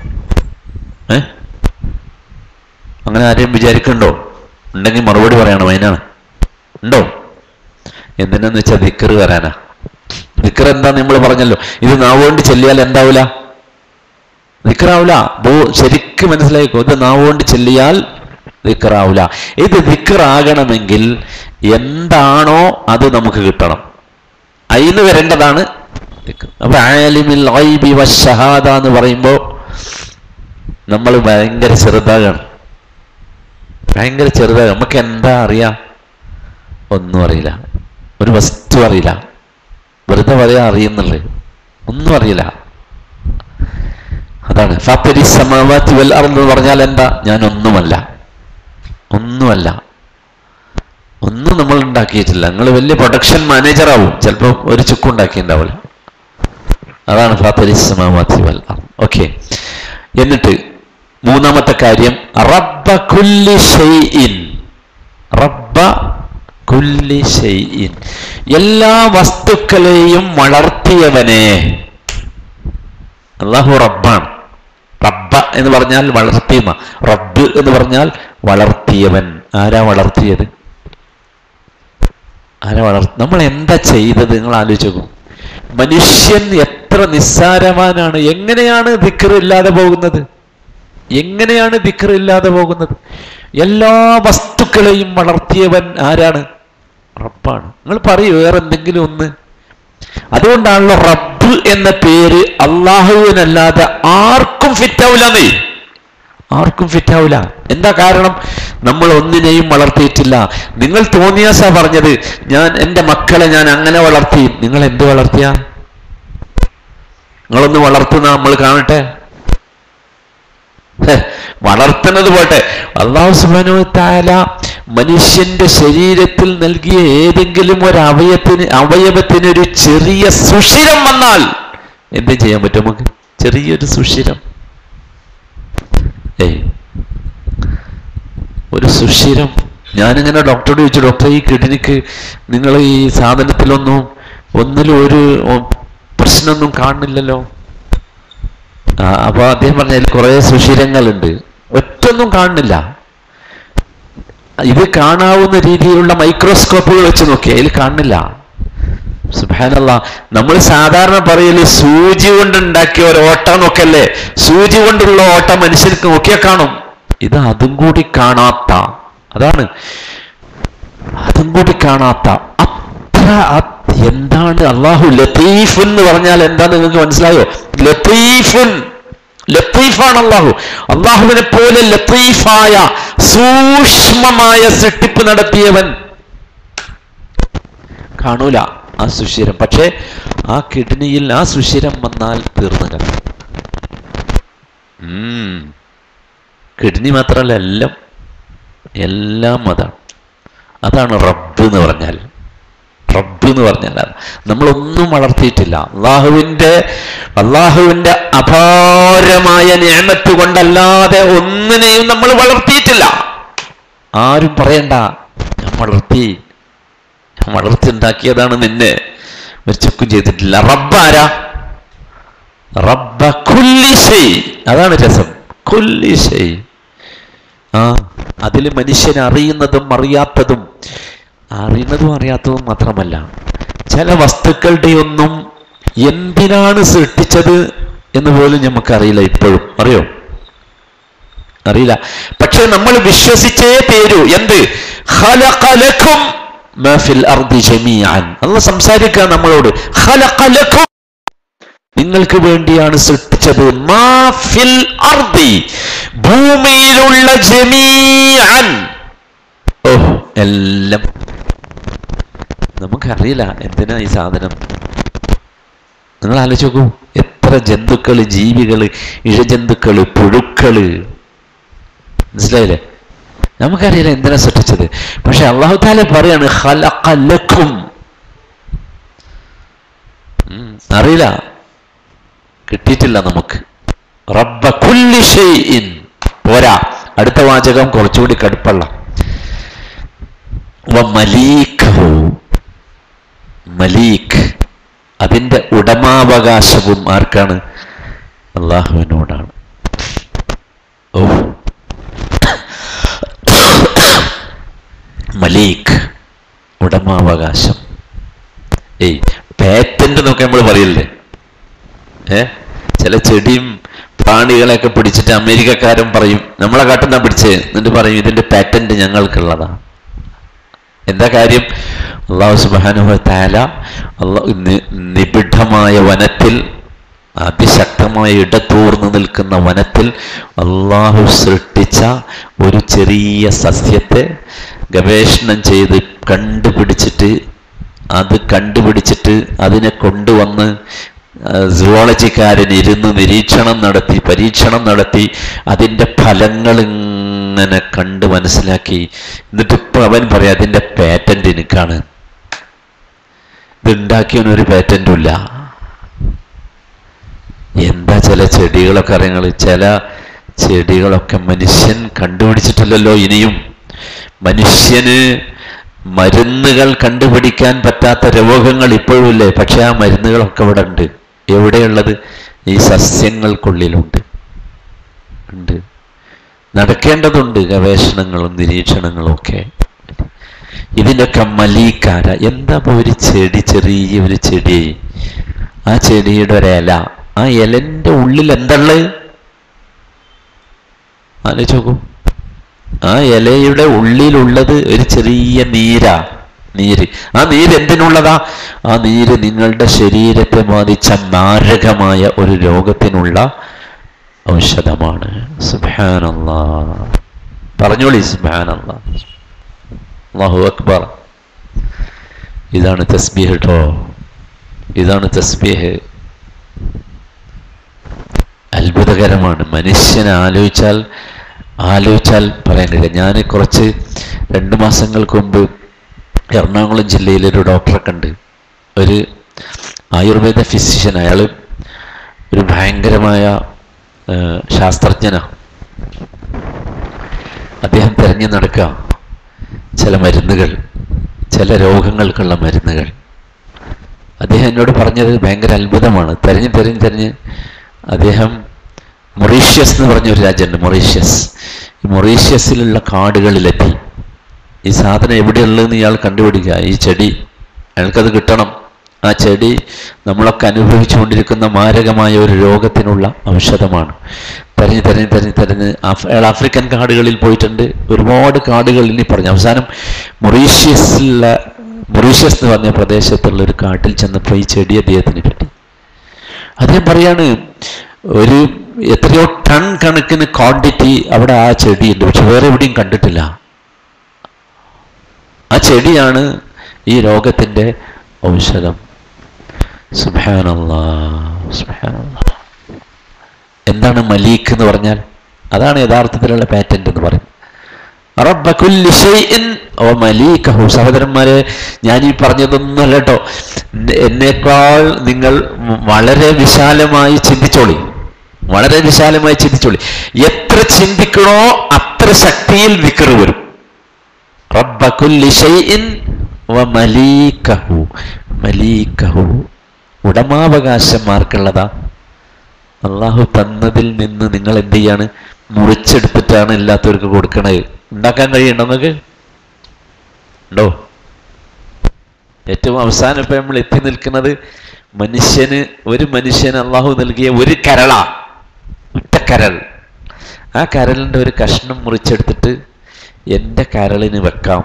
അങ്ങനെ ആരെയും വിചാരിക്കണ്ടോ? ഉണ്ടെങ്കിൽ മറുപടി പറയണം. അതിനാണ്. ഉണ്ടോ? എന്തിനാന്ന് വെച്ചാൽ ദിക്ർ വരാനാ. ദിക്ർ എന്താ നമ്മൾ പറഞ്ഞല്ലോ. ഇത് നാവുകൊണ്ട് ചെല്ലിയാൽ എന്താവൂല? ദിക്റാവൂല. ശരിക്കും മനസ്സിലായിക്കോ. ഇത് നാവുകൊണ്ട് ചെല്ലിയാൽ ദിക്റാവൂല. ഇത് ദിക്റാകണമെങ്കിൽ എന്താണോ അത് നമുക്ക് കിട്ടണം. അതിന് വരേണ്ടതാണ് ദിക്ർ. അപ്പൊ ആലിമുൽ ഗൈബി വശഹാദ എന്ന് പറയുമ്പോൾ നമ്മൾ ഭയങ്കര ചെറുതാകാണ്, ഭയങ്കര ചെറുതാകാം. നമുക്ക് എന്താ അറിയാം? ഒന്നും അറിയില്ല, ഒരു വസ്തു അറിയില്ല. വെറുതെ പറയാ അറിയുന്നുള്ളു, ഒന്നും അറിയില്ല. അതാണ് ഫാത്തിരി സമാവാതി വൽ അർദ് എന്ന് പറഞ്ഞാൽ എന്താ? ഞാൻ ഒന്നുമല്ല, ഒന്നുമല്ല, ഒന്നും നമ്മൾ ഉണ്ടാക്കിയിട്ടില്ല. നിങ്ങൾ വലിയ പ്രൊഡക്ഷൻ മാനേജർ ആവും, ചിലപ്പോൾ ഒരു ചുക്കും ഉണ്ടാക്കിയിട്ടുണ്ടാവില്ല. അതാണ് ഫാത്തിരി സമാവാതി വൽ അർദ്. ഓക്കെ, എന്നിട്ട് മൂന്നാമത്തെ കാര്യം റബ്ബ കുല്ലി ഷൈഇൻ. റബ്ബ കുല്ലി ഷൈഇൻ, എല്ലാ വസ്തുക്കളെയും വളർത്തിയവനെ. അല്ലാഹു റബ്ബാണ്. റബ്ബ എന്ന് പറഞ്ഞാൽ വളർത്തിയ, റബ്ബ് എന്ന് പറഞ്ഞാൽ വളർത്തിയവൻ. ആരാ വളർത്തിയത്? നമ്മൾ എന്താ ചെയ്തത്? നിങ്ങൾ ആലോചിച്ച് നോക്കൂ. മനുഷ്യൻ എത്ര നിസ്സാരവാനാണ്. എങ്ങനെയാണ് ദിക്ർ ഇല്ലാതെ പോകുന്നത്? എങ്ങനെയാണ് ദിക്ർ ഇല്ലാതെ പോകുന്നത്? എല്ലാ വസ്തുക്കളെയും വളർത്തിയവൻ ആരാണ്? റബ്ബാണ്. നിങ്ങൾ പറയൂ വേറെ എന്തെങ്കിലും ഒന്ന്. അതുകൊണ്ടാണല്ലോ റബ്ബ് എന്ന പേര് അള്ളാഹുവിനല്ലാതെ ആർക്കും ഫിറ്റാവൂലെന്നേ, ആർക്കും ഫിറ്റാവൂല. എന്താ കാരണം? നമ്മൾ ഒന്നിനെയും വളർത്തിയിട്ടില്ല. നിങ്ങൾ തോന്നിയാസാ പറഞ്ഞത്, ഞാൻ എൻ്റെ മക്കളെ ഞാൻ അങ്ങനെ വളർത്തി. നിങ്ങൾ എന്ത് വളർത്തിയ? നിങ്ങളൊന്ന് വളർത്തുന്ന നമ്മൾ കാണട്ടെ. വളർത്തുന്നത് പോട്ടെ, അല്ലാഹു സുബ്ഹാനഹു വ തആല മനുഷ്യന്റെ ശരീരത്തിൽ നൽകിയ ഏതെങ്കിലും ഒരു അവയവത്തിന് ഒരു ചെറിയ സുഷിരം വന്നാൽ എന്ത് ചെയ്യാൻ പറ്റും നമുക്ക്? ചെറിയൊരു സുഷിരം, ഒരു സുഷിരം. ഞാനിങ്ങനെ ഡോക്ടറോട് ചോദിച്ചു, ഡോക്ടർ ഈ കിഡ്നിക്ക് നിങ്ങൾ ഈ ഒന്നിലും ഒരു പ്രശ്നമൊന്നും കാണുന്നില്ലല്ലോ. അപ്പൊ അദ്ദേഹം പറഞ്ഞ അതിൽ കുറെ സുഷിരങ്ങളുണ്ട്, ഒറ്റൊന്നും കാണുന്നില്ല. ഇത് കാണാവുന്ന രീതിയിലുള്ള മൈക്രോസ്കോപ്പുകൾ വെച്ച് നോക്കി, അതിൽ കാണുന്നില്ല. സുബ്ഹാനല്ലാഹ്, നമ്മൾ സാധാരണ പറയല് സൂചി കൊണ്ട് ഉണ്ടാക്കിയ ഒരു ഓട്ട നോക്കല്ലേ, സൂചി കൊണ്ടുള്ള ഓട്ട മനുഷ്യർക്ക് നോക്കിയാൽ കാണും. ഇത് അതും കൂടി കാണാത്ത, അതാണ് അതും കൂടി കാണാത്ത. അത്ര എന്താണ് അള്ളാഹു ലത്തീഫ് എന്ന് പറഞ്ഞാൽ എന്താന്ന് നിങ്ങൾക്ക് മനസ്സിലായോ? ലത്തീഫുൻ, ലത്തീഫാണ് അള്ളാഹു. അള്ളാഹുവിനെ പോലെ ലത്തീഫായ സൂക്ഷ്മമായ സൃഷ്ടിപ്പ് നടത്തിയവൻ കാണൂല ആ സുഷിരം. പക്ഷെ ആ കിഡ്നിയിൽ ആ സുഷിരം വന്നാൽ തീർന്നു കഥ. കിഡ്നി മാത്രമല്ല, എല്ലാം അതാണ് റബ്ബ് എന്ന് പറഞ്ഞാൽ. റബ്ബ് എന്ന് പറഞ്ഞാൽ നമ്മളൊന്നും വളർത്തിയിട്ടില്ല. അള്ളാഹുവിന്റെ അപാരമായ നിഅമത്ത് കൊണ്ടല്ലാതെ ഒന്നിനെയും നമ്മൾ വളർത്തിയിട്ടില്ല. ആരും പറയണ്ട ഞാൻ വളർത്തിണ്ടാക്കിയതാണ് നിന്നെ, ഒരു ചുക്കും ചെയ്തിട്ടില്ല. റബ്ബാരാ? റബ്ബ കുല്ലി ഷൈ. അതാണ് രസം, കുല്ലി ഷൈ. അതിൽ മനുഷ്യൻ അറിയുന്നതും അറിയാത്തതും മാത്രമല്ല, ചില വസ്തുക്കളുടെ ഒന്നും എന്തിനാണ് സൃഷ്ടിച്ചത് എന്ന് പോലും നമുക്കറിയില്ല. ഇപ്പോഴും അറിയില്ല. പക്ഷെ നമ്മൾ വിശ്വസിച്ചേ തീരൂ. എന്ത്? ഖലഖ ലക്കും മാ ഫിൽ അർദി ജമീഅൻ. അല്ലാഹു സംസാരിക്കുക നമ്മളോട്. ഖലഖ ലക്കും, നിങ്ങൾക്ക് വേണ്ടിയാണ് സൃഷ്ടിച്ചത്. മാ ഫിൽ അർദി, ഭൂമിയിലുള്ള ജമീഅൻ, എല്ലാം. നമുക്കറിയില്ല എന്തിനാ ഈ സാധനം. നിങ്ങൾ ആലോചിച്ച് നോക്കൂ, എത്ര ജന്തുക്കള്, ജീവികള്, ഇഴജന്തുക്കള്, പുഴുക്കള്, മനസ്സിലായില്ലേ? നമുക്കറിയില്ല എന്തിനാ സൃഷ്ടിച്ചത്. പക്ഷെ അല്ലാഹു തആല പറയാണ് ഖലഖ ലക്കും. അറിയില്ല, കിട്ടിയിട്ടില്ല നമുക്ക്. റബ്ബ കുല്ലി ഷൈഇൻ പോരാ, അടുത്ത വാചകം കുറച്ചുകൂടി കടുപ്പള്ള. വമലീകഹു, മലീക്, അതിന്റെ ഉടമാവകാശവും ആർക്കാണ്? അല്ലാഹുവിനോടാണ്. മലീക്, ഉടമാവകാശം. പേറ്റന്റ് എന്നൊക്കെ നമ്മൾ പറയില്ലേ? ചില ചെടിയും പ്രാണികളെയൊക്കെ പിടിച്ചിട്ട് അമേരിക്കക്കാരൻ പറയും, നമ്മളെ കാട്ടുന്ന പിടിച്ചേ, എന്നിട്ട് പറയും ഇതിന്റെ പാറ്റന്റ് ഞങ്ങൾക്കുള്ളതാണ്. എന്താ കാര്യം? അല്ലാഹു സുബ്ഹാനഹു വ തആല നിബിഡമായ വനത്തിൽ അതിശക്തമായ ഇടതൂർന്നു നിൽക്കുന്ന വനത്തിൽ അള്ളാഹു സൃഷ്ടിച്ച ഒരു ചെറിയ സസ്യത്തെ ഗവേഷണം ചെയ്ത് കണ്ടുപിടിച്ചിട്ട് അതിനെ കൊണ്ടുവന്ന് സുവോളജിക്കാരൻ ഇരുന്ന് പരീക്ഷണം നടത്തി അതിൻ്റെ ഫലങ്ങൾ ഇങ്ങനെ കണ്ട് മനസ്സിലാക്കി. എന്നിട്ട് ഇപ്പൊ അവൻ പറയാം അതിൻ്റെ പാറ്റന്റ് എനിക്കാണ്. ഇതുണ്ടാക്കിയവനൊരു പാറ്റന്റും ഇല്ല. എന്താ ചില ചെടികളൊക്കെ അറിയങ്ങൾ, ചില ചെടികളൊക്കെ മനുഷ്യൻ കണ്ടുപിടിച്ചിട്ടില്ലല്ലോ. ഇനിയും മനുഷ്യന് മരുന്നുകൾ കണ്ടുപിടിക്കാൻ പറ്റാത്ത രോഗങ്ങൾ ഇപ്പോഴും ഇല്ലേ? പക്ഷെ ആ മരുന്നുകളൊക്കെ ഇവിടെ ഉണ്ട്. എവിടെയുള്ളത്? ഈ സസ്യങ്ങൾക്കുള്ളിലുണ്ട്. നടക്കേണ്ടതുണ്ട് ഗവേഷണങ്ങളും നിരീക്ഷണങ്ങളും ഒക്കെ. ഇതിൻ്റെയൊക്കെ മലീക്കാര. എന്താ ഒരു ചെടി, ചെറിയൊരു ചെടി, ആ ചെടിയുടെ ഒരില, ആ ഇലന്റെ ഉള്ളിൽ എന്തുള്ളത് ആലോചിച്ച് നോക്കൂ. ആ ഇലയുടെ ഉള്ളിലുള്ളത് ഒരു ചെറിയ നീര്. ആ നീര് എന്തിനുള്ളതാ? ആ നീര് നിങ്ങളുടെ ശരീരത്തെ ബാധിച്ച മാരകമായ ഒരു രോഗത്തിനുള്ള ഔഷധമാണ്. സുബ്ഹാനല്ലാഹ്. പറഞ്ഞോളി സുബ്ഹാനല്ലാഹ്. അല്ലാഹു അക്ബർ. ഇതാണ് തസ്ബീഹ് കേട്ടോ, ഇതാണ് തസ്ബീഹ്. അത്ഭുതകരമാണ്. മനുഷ്യനെ ആലോചിച്ചാൽ പറയാനില്ല. ഞാൻ 2 മാസങ്ങൾക്ക് മുമ്പ് എറണാകുളം ജില്ലയിലൊരു ഡോക്ടറെ കണ്ട്, ഒരു ആയുർവേദ ഫിസിഷ്യൻ. അയാൾ ഒരു ഭയങ്കരമായ ശാസ്ത്രജ്ഞനാണ്. അദ്ദേഹം തിരഞ്ഞു നടക്കുക ചില മരുന്നുകൾ, ചില രോഗങ്ങൾക്കുള്ള മരുന്നുകൾ. അദ്ദേഹം എന്നോട് പറഞ്ഞത് ഭയങ്കര അത്ഭുതമാണ്. തിരഞ്ഞ് അദ്ദേഹം മൊറീഷ്യസ് എന്ന് പറഞ്ഞൊരു രാജ്യമുണ്ട്, മൊറീഷ്യസ്. ഈ മൊറീഷ്യസിലുള്ള കാടുകളിലെത്തി. ഈ സാധനം എവിടെയുള്ളതെന്ന് ഇയാൾ കണ്ടുപിടിക്കുക. ഈ ചെടി അയാൾക്കത് കിട്ടണം. ആ ചെടി നമ്മളൊക്കെ അനുഭവിച്ചുകൊണ്ടിരിക്കുന്ന മാരകമായ ഒരു രോഗത്തിനുള്ള ഔഷധമാണ്. തെരഞ്ഞ് അയാൾ ആഫ്രിക്കൻ കാടുകളിൽ പോയിട്ടുണ്ട്. ഒരുപാട് കാടുകൾ ഇനി പറഞ്ഞു. അവസാനം മൊറീഷ്യസ് എന്ന് പറഞ്ഞ പ്രദേശത്തുള്ള ഒരു കാട്ടിൽ ചെന്നപ്പോൾ ഈ ചെടി അദ്ദേഹത്തിന് കിട്ടി. അദ്ദേഹം പറയാണ്, ഒരു എത്രയോ ടൺ കണക്കിന് ക്വാണ്ടിറ്റി അവിടെ ആ ചെടിയുണ്ട്, പക്ഷെ വേറെ എവിടെയും കണ്ടിട്ടില്ല. ആ ചെടിയാണ് ഈ രോഗത്തിൻ്റെ ഔഷധം. സുബ്ഹാനല്ലാഹ്, സുബ്ഹാനല്ലാഹ്. എന്താണ് മലീക്ക് എന്ന് പറഞ്ഞാൽ? അതാണ് യഥാർത്ഥത്തിലുള്ള പാറ്റന്റ് എന്ന് പറയും. റബ്ബ കുല്ലി ഷൈഇൻ വ മലീകഹു. സഹോദരന്മാരെ, ഞാൻ ഈ പറഞ്ഞതൊന്നുമല്ല കേട്ടോ. എന്നേക്കാൾ നിങ്ങൾ വളരെ വിശാലമായി ചിന്തിച്ചോളി. എത്ര ചിന്തിക്കണോ അത്ര ശക്തിയിൽ ദിക്ർ വരും. റബ്ബ കുല്ലി ഷൈഇൻ വ മലീകഹു. ഉടമാവകാശന്മാർക്കുള്ളതാ. അള്ളാഹു തന്നതിൽ നിന്ന് നിങ്ങൾ എന്ത് ചെയ്യാണ്? മുറിച്ചെടുത്തിട്ടാണ് എല്ലാത്തവർക്ക് കൊടുക്കണത്. ഉണ്ടാക്കാൻ കഴിയുണ്ടോ? നിങ്ങൾക്ക് ഉണ്ടോ? ഏറ്റവും അവസാനം ഇപ്പം നമ്മൾ എത്തി നിൽക്കുന്നത് ഒരു മനുഷ്യന് അള്ളാഹു നൽകിയ ഒരു കരളാ, ഒറ്റ കരൾ. ആ കരളിൻ്റെ ഒരു കഷ്ണം മുറിച്ചെടുത്തിട്ട് എൻ്റെ കരളിന് വെക്കാം.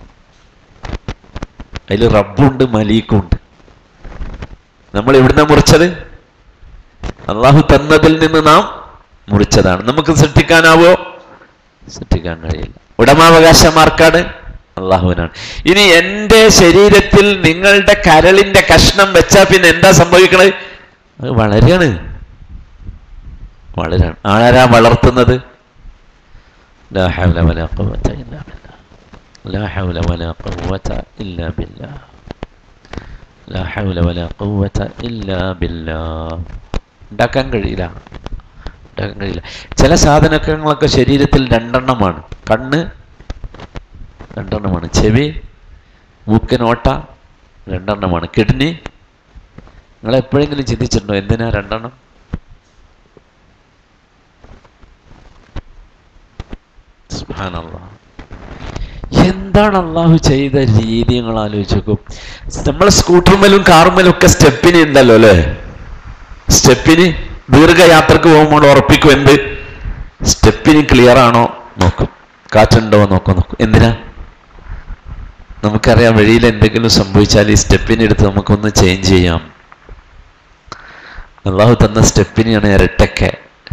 അതിൽ റബ്ബുണ്ട്, മലീക്കുണ്ട്. നമ്മൾ എവിടുന്നാ മുറിച്ചത്? അള്ളാഹു തന്നതിൽ നിന്ന് നാം മുറിച്ചതാണ്. നമുക്ക് സൃഷ്ടിക്കാനാവോ? സൃഷ്ടിക്കാൻ കഴിയില്ല. ഉടമാവകാശമാർക്കാണ്? അള്ളാഹുവിനാണ്. ഇനി എൻ്റെ ശരീരത്തിൽ നിങ്ങളുടെ കരളിന്റെ കഷ്ണം വെച്ചാൽ പിന്നെ എന്താ സംഭവിക്കണത്? അത് വളരാണ്. ആരാ വളർത്തുന്നത്? ലാ ഹൗല വലാ ഖുവത ഇല്ലാ ബില്ലാഹ്. ലാ ഹൗല വലാ ഖുവത ഇല്ലാ ബില്ലാഹ്. ലാ ഹൗല വലാ ഖുവത ഇല്ലാ ബില്ലാഹ്. ഉണ്ടാക്കാൻ കഴിയില്ല. ചില സാധനങ്ങളൊക്കെ ശരീരത്തിൽ 2 എണ്ണമാണ്. കണ്ണ് 2 എണ്ണമാണ്. ചെവി, മൂക്കിനോട്ട 2 എണ്ണമാണ്. കിഡ്നി. നിങ്ങൾ എപ്പോഴെങ്കിലും ചിന്തിച്ചിട്ടുണ്ടോ എന്തിനാ 2 എണ്ണം? സുബ്ഹാനല്ലാഹ്. എന്താണ് അള്ളാഹു ചെയ്ത രീതി നിങ്ങൾ ആലോചിച്ച് നോക്കും. നമ്മളെ സ്കൂട്ടർമേലും കാറുമേലും ഒക്കെ സ്റ്റെപ്പിന് ഉണ്ടല്ലോ അല്ലേ? സ്റ്റെപ്പിന് ദീർഘയാത്രക്ക് പോകുമ്പോൾ ഉറപ്പിക്കും എന്ത്? സ്റ്റെപ്പിന് ക്ലിയർ ആണോ നോക്കും, കാറ്റുണ്ടോ നോക്കും. എന്തിനാ? നമുക്കറിയാം വഴിയിൽ എന്തെങ്കിലും സംഭവിച്ചാൽ ഈ സ്റ്റെപ്പിനെടുത്ത് നമുക്കൊന്ന് ചേഞ്ച് ചെയ്യാം. അള്ളാഹു തന്ന സ്റ്റെപ്പിനെയാണ് ഇരട്ടക്കെ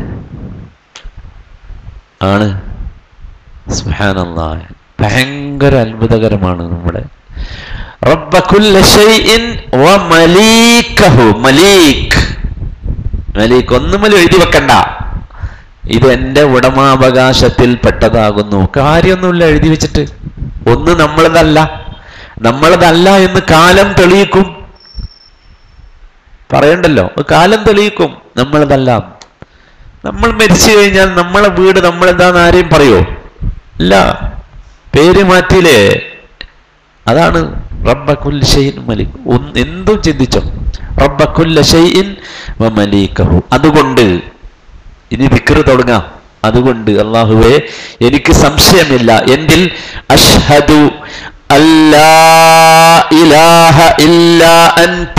ആണ്. സുബ്ഹാനല്ലാഹ്, ഭയങ്കര അത്ഭുതകരമാണ് നമ്മുടെ റബ്ബ കുല്ല ശൈഇൻ വ മലീകഹു. മലീക് ഒന്നുമല്ല എഴുതി വെക്കണ്ട, ഇത് എന്റെ ഉടമാവകാശത്തിൽ പെട്ടതാകുന്നു. കാര്യമൊന്നുമില്ല എഴുതി വെച്ചിട്ട്. ഒന്ന് നമ്മളതല്ല എന്ന് കാലം തെളിയിക്കും. പറയണ്ടല്ലോ, കാലം തെളിയിക്കും നമ്മളതല്ല. നമ്മൾ മരിച്ചു കഴിഞ്ഞാൽ നമ്മളെ വീട് നമ്മളെന്താന്ന് ആരെയും പറയോ? ഇല്ല, പേര് മാറ്റിയില്ലേ? അതാണ് റബ്ബ കുല്ല ശൈഇൻ മലീക്. എന്തും ചിന്തിച്ചോ, റബ്ബ കുല്ല ശൈഇൻ വ മലീകഹു. അതുകൊണ്ട് ഇനി ദിക്ർ തുടങ്ങാം. അതുകൊണ്ട് അല്ലാഹുവേ, എനിക്ക് സംശയമില്ല എന്തിൽ, അഷ്ഹദു അല്ലാ ഇലാഹ ഇല്ലാ അൻത.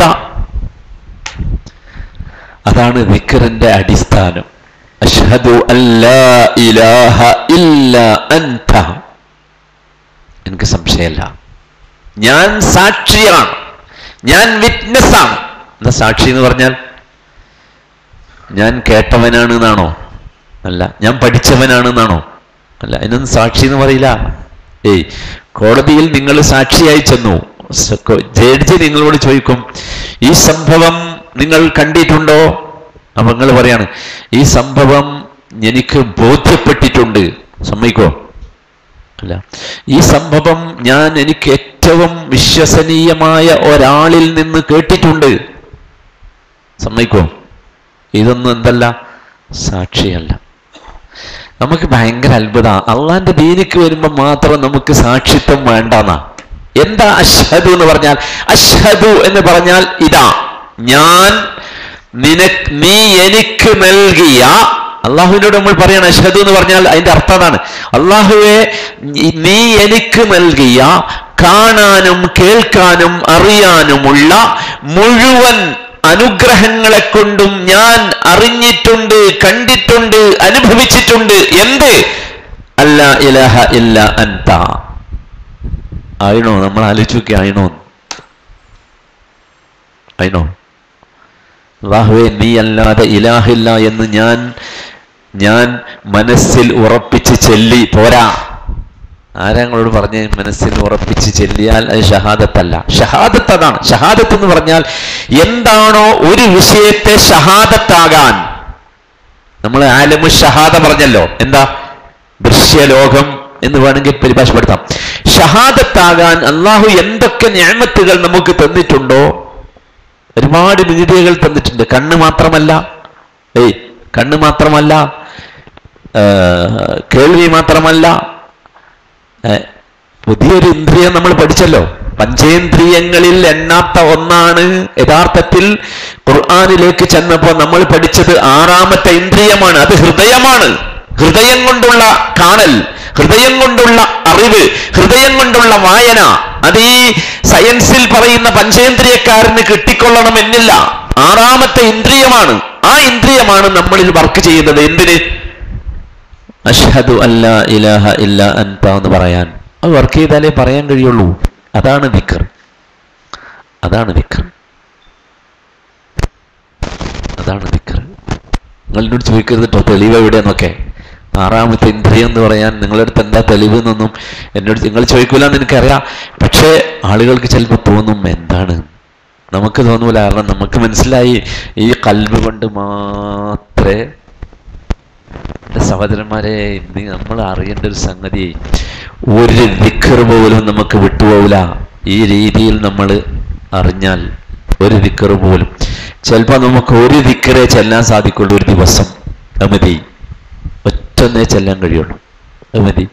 അതാണ് ദിക്റിന്റെ അടിസ്ഥാനം. അഷ്ഹദു അല്ലാ ഇലാഹ ഇല്ലാ അൻത. എനിക്ക് സംശയമല്ല, ഞാൻ സാക്ഷിയാണ്, ഞാൻ വിറ്റ്നസ് ആണ്. എന്താ സാക്ഷി എന്ന് പറഞ്ഞാൽ? ഞാൻ കേട്ടവനാണ് എന്നാണോ? അല്ല. ഞാൻ പഠിച്ചവനാണ് എന്നാണോ? അല്ല. അതിനൊന്നും സാക്ഷി എന്ന് പറയില്ല. കോടതിയിൽ നിങ്ങൾ സാക്ഷിയായി ചെന്നു, ജഡ്ജി നിങ്ങളോട് ചോദിക്കും, ഈ സംഭവം നിങ്ങൾ കണ്ടിട്ടുണ്ടോ? അപ്പൊ നിങ്ങൾ പറയാണ്, ഈ സംഭവം എനിക്ക് ബോധ്യപ്പെട്ടിട്ടുണ്ട്. സമ്മതിക്കോ? അല്ല. ഈ സംഭവം എനിക്ക് ഏറ്റവും വിശ്വസനീയമായ ഒരാളിൽ നിന്ന് കേട്ടിട്ടുണ്ട്. സമ്മതിക്കോ? ഇതൊന്നും എന്തല്ല, സാക്ഷിയല്ല. നമുക്ക് ഭയങ്കര അത്ഭുത. അള്ളാന്റെ ദീനിക്ക് വരുമ്പോ മാത്രം നമുക്ക് സാക്ഷിത്വം വേണ്ടെന്നാ. എന്താ അഷ്ഹദു എന്ന് പറഞ്ഞാൽ? അഷ്ഹദു എന്ന് പറഞ്ഞാൽ ഇതാ, നീ എനിക്ക് നൽകിയ, അള്ളാഹുവിനോട് നമ്മൾ പറയണം അഷ്ഹദു എന്ന് പറഞ്ഞാൽ അതിന്റെ അർത്ഥം അതാണ്. അള്ളാഹുവെ, നീ എനിക്ക് നൽകിയ കാണാനും കേൾക്കാനും അറിയാനുമുള്ള മുഴുവൻ അനുഗ്രഹങ്ങളെ കൊണ്ടും ഞാൻ അറിഞ്ഞിട്ടുണ്ട്, കണ്ടിട്ടുണ്ട്, അനുഭവിച്ചിട്ടുണ്ട്. എന്ത്? അല്ലാ ഇലാഹ ഇല്ലാ അൻത. ആയിണോ? നമ്മൾ ആലോചിക്കുക, ആയിണോ? അല്ലാഹുവേ, നീ അല്ലാതെ ഇലാഹില്ല എന്ന് ഞാൻ മനസ്സിൽ ഉറപ്പിച്ച് ചെല്ലി പോരാ. ആരാ ഞങ്ങളോട് പറഞ്ഞ് മനസ്സിൽ ഉറപ്പിച്ച് ചെല്ലിയാൽ അത് ഷഹാദത്തല്ല? ഷഹാദത്ത് അതാണ്. ഷഹാദത്ത് എന്ന് പറഞ്ഞാൽ എന്താണോ ഒരു വിഷയത്തെ ഷഹാദത്താകാൻ, നമ്മൾ ആലമു ഷഹാദ പറഞ്ഞല്ലോ. എന്താ? ദൃശ്യലോകം എന്ന് വേണമെങ്കിൽ പരിഭാഷപ്പെടുത്താം. ഷഹാദത്താകാൻ അള്ളാഹു എന്തൊക്കെ നിഅമത്തുകൾ നമുക്ക് തന്നിട്ടുണ്ടോ, ഒരുപാട് മീഡിയകൾ തന്നിട്ടുണ്ട്. കണ്ണ് മാത്രമല്ല, കേൾവി മാത്രമല്ല, പുതിയൊരു ഇന്ദ്രിയം നമ്മൾ പഠിച്ചല്ലോ. പഞ്ചേന്ദ്രിയങ്ങളിൽ എണ്ണാത്ത ഒന്നാണ് യഥാർത്ഥത്തിൽ ഖുർആനിലേക്ക് ചെന്നപ്പോ നമ്മൾ പഠിച്ചത് 6ാമത്തെ ഇന്ദ്രിയമാണ്. അത് ഹൃദയമാണ്. ഹൃദയം കൊണ്ടുള്ള കാണൽ, ഹൃദയം കൊണ്ടുള്ള അറിവ്, ഹൃദയം കൊണ്ടുള്ള വായന. അത് ഈ സയൻസിൽ പറയുന്ന പഞ്ചേന്ദ്രിയക്കാരന് കിട്ടിക്കൊള്ളണം എന്നില്ല. 6ാമത്തെ ഇന്ദ്രിയമാണ്. ആ ഇന്ദ്രിയമാണ് നമ്മളിൽ വർക്ക് ചെയ്യുന്നത്. എന്തിന്? അഷ്ഹദു അല്ലാ ഇലാഹ ഇല്ലാ അൻത എന്ന് പറയാൻ. അത് വർക്ക് ചെയ്താലേ പറയാൻ കഴിയുള്ളൂ. അതാണ് ദിക്ർ. നിങ്ങളോട് ചോദിക്കരുത് കേട്ടോ തെളിവ് എവിടെയെന്നൊക്കെ. 6ാമത്തെ ഇന്ദ്രിയം എന്ന് പറയാൻ നിങ്ങളുടെ അടുത്ത് എന്താ തെളിവ് എന്നൊന്നും എന്നോട് നിങ്ങൾ ചോദിക്കൂലെന്ന് എനിക്കറിയാം. പക്ഷേ ആളുകൾക്ക് ചിലപ്പോൾ തോന്നും എന്താണ്, നമുക്ക് തോന്നൂല. കാരണം നമുക്ക് മനസ്സിലായി ഈ ഖൽബ് കൊണ്ട് മാത്രമേ. സഹോദരന്മാരെ, ഇന്ന് നമ്മൾ അറിയേണ്ട ഒരു സംഗതി, ഒരു ദിക്ർ പോലും നമുക്ക് വിട്ടുപോകില്ല. ഈ രീതിയിൽ നമ്മൾ അറിഞ്ഞാൽ ഒരു ദിക്ർ പോലും, ചിലപ്പോൾ നമുക്ക് ഒരു ദിക്റേ ചെല്ലാൻ സാധിക്കുള്ളൂ ഒരു ദിവസം. അത് മതി, ഒറ്റൊന്നേ ചെല്ലാൻ കഴിയുള്ളൂ. അത് മതി.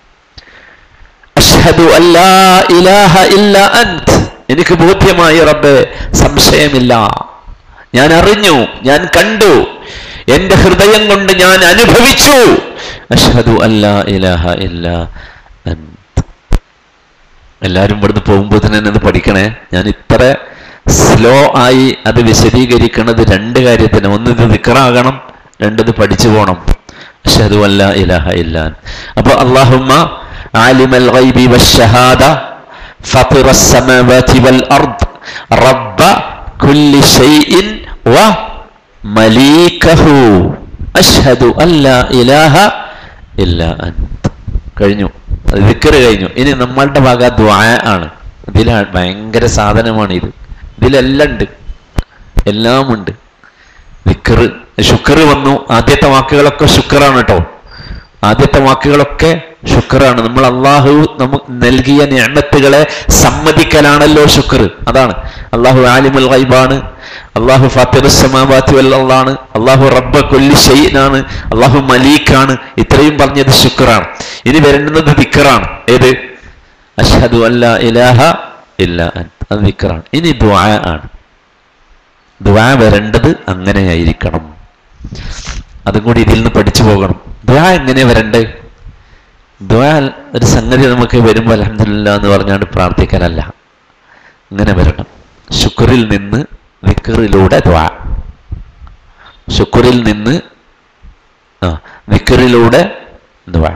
അഷ്ഹദു അല്ലാ ഇലാഹ ഇല്ലാ അൻത. എനിക്ക് ബോധ്യമായി റബ്ബേ, സംശയമില്ല. ഞാൻ അറിഞ്ഞു, ഞാൻ കണ്ടു, എന്റെ ഹൃദയം കൊണ്ട് ഞാൻ അനുഭവിച്ചു. അഷ്ഹദു അല്ലാ ഇലാഹ ഇല്ലാ അൻത. എല്ലാവരും ഇവിടുന്ന് പോകുമ്പോൾ തന്നെ അത് പഠിക്കണേ. ഞാൻ ഇത്ര സ്ലോ ആയി അത് വിശദീകരിക്കുന്നത് 2 കാര്യത്തിന്. ഒന്ന്, ഇത് ദിക്റാകണം. 2, ഇത് പഠിച്ചു പോകണം. അഷ്ഹദു അല്ലാ ഇലാഹ ഇല്ലാ അൻത. അപ്പൊ അല്ലാഹുമ്മ ആലിമൽ ഗൈബി വശ്ശഹാദ ഫാത്തിറസ് സമാവാതി വൽ അർദ് റബ്ബ കുല്ലി ശൈഇൻ വ മലീകഹു അഷ്ഹദു അല്ലാ ഇലാഹ ഇല്ലാ അൻത. കഴിഞ്ഞു, ദിക്ർ കഴിഞ്ഞു. ഇനി നമ്മളുടെ ഭാഗ ദുആ ആണ്. ഇതിലാണ് ഭയങ്കര സാധനമാണ് ഇത്. ഇതിലെല്ലാം ഉണ്ട്, എല്ലാം ഉണ്ട്. ദിക്ർ, ശുക്ർ വന്നു. ആദ്യത്തെ വാക്കുകളൊക്കെ ശുക്റാണ് കേട്ടോ. ആദ്യത്തെ വാക്കുകളൊക്കെ ശുക്റാണ്. നമ്മൾ അള്ളാഹു നമുക്ക് നൽകിയ നിഅമത്തുകളെ സമ്മതിക്കലാണല്ലോ ശുക്ർ. അതാണ് അള്ളാഹു ആലിമുൽ ഗൈബാണ്, അള്ളാഹു ഫാത്തിറുസ് സമാവാതി വൽ അർളാണ്, അള്ളാഹു റബ്ബ കുല്ലി ഷൈഇനാണ്, അള്ളാഹു മലീക്കാണ്. ഇത്രയും പറഞ്ഞത് ശുക്റാണ്. ഇനി വരേണ്ടുന്നത് ദിക്റാണ്. ഏത്? അഷ്ഹദു അല്ലാ ഇലാഹ ഇല്ലാ അൻത. അത് ദിക്റാണ്. ഇനി ദുആ ആണ്. ദുആ വരേണ്ടത് അങ്ങനെയായിരിക്കണം. അതും കൂടി ഇതിൽ നിന്ന് പഠിച്ചു പോകണം. ദുആ എങ്ങനെ വരണ്ടേ? ദുആ ഒരു സംഗതി നമുക്ക് വരുമ്പോൾ അൽഹംദുലില്ലാഹ് എന്ന് പറഞ്ഞാണ്ട് പ്രാർത്ഥിക്കാനല്ല, ഇങ്ങനെ വരണം. ശുക്റിൽ നിന്ന് ദിക്റിലൂടെ ദുആ, ശുക്റിൽ നിന്ന് ദിക്റിലൂടെ ദുആ.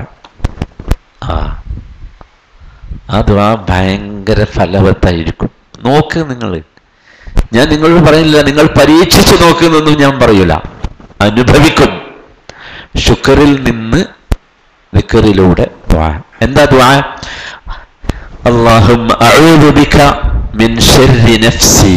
ആ ദുആ ഭയങ്കര ഫലവത്തായിരിക്കും. നോക്ക് നിങ്ങൾ, ഞാൻ നിങ്ങളോട് പറയുന്നില്ല, നിങ്ങൾ പരീക്ഷിച്ചു നോക്കുന്നൊന്നും ഞാൻ പറയൂല, അനുഭവിക്കും. ശുക്റിൽ നിന്ന് ദിക്റിലൂടെ ദുആ. എന്താ ദുആ? അല്ലാഹുമ്മ അഊദു ബിക മിൻ ശർരി നഫ്സി.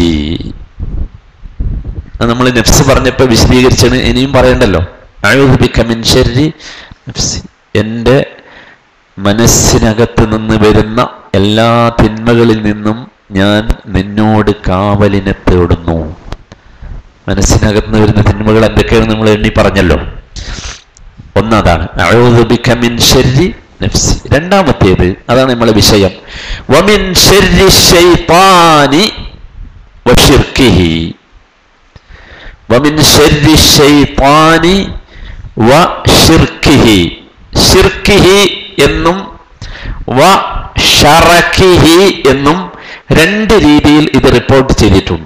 നമ്മൾ നഫ്സ് പറഞ്ഞപ്പോൾ വിശദീകരിച്ചാണ്, ഇനിയും പറയണ്ടല്ലോ. അഊദു ബിക മിൻ ശർരി നഫ്സി, എൻ്റെ മനസ്സിനകത്ത് നിന്ന് വരുന്ന എല്ലാ തിന്മകളിൽ നിന്നും ഞാൻ നിന്നോട് കാവലിനെ തേടുന്നു. മനസ്സിനകത്ത് നിന്ന് വരുന്ന തിന്മകൾ എന്തൊക്കെയാണ് നമ്മൾ എണ്ണി പറഞ്ഞല്ലോ. ഒന്നതാണ് അഊദു ബിക മിൻ ശർരി നഫ്സി. രണ്ടാമത്തേത്, അതാണ് നമ്മളെ വിഷയം, വമിൻ ശർരി ശൈത്താനി വശിർക്കിഹി. വമിൻ ശർരി ശൈത്താനി വശിർക്കിഹി. ശിർക്കിഹി എന്നും വശറകിഹി എന്നും രണ്ട് രീതിയിൽ ഇത് റിപ്പോർട്ട് ചെയ്തിട്ടുണ്ട്.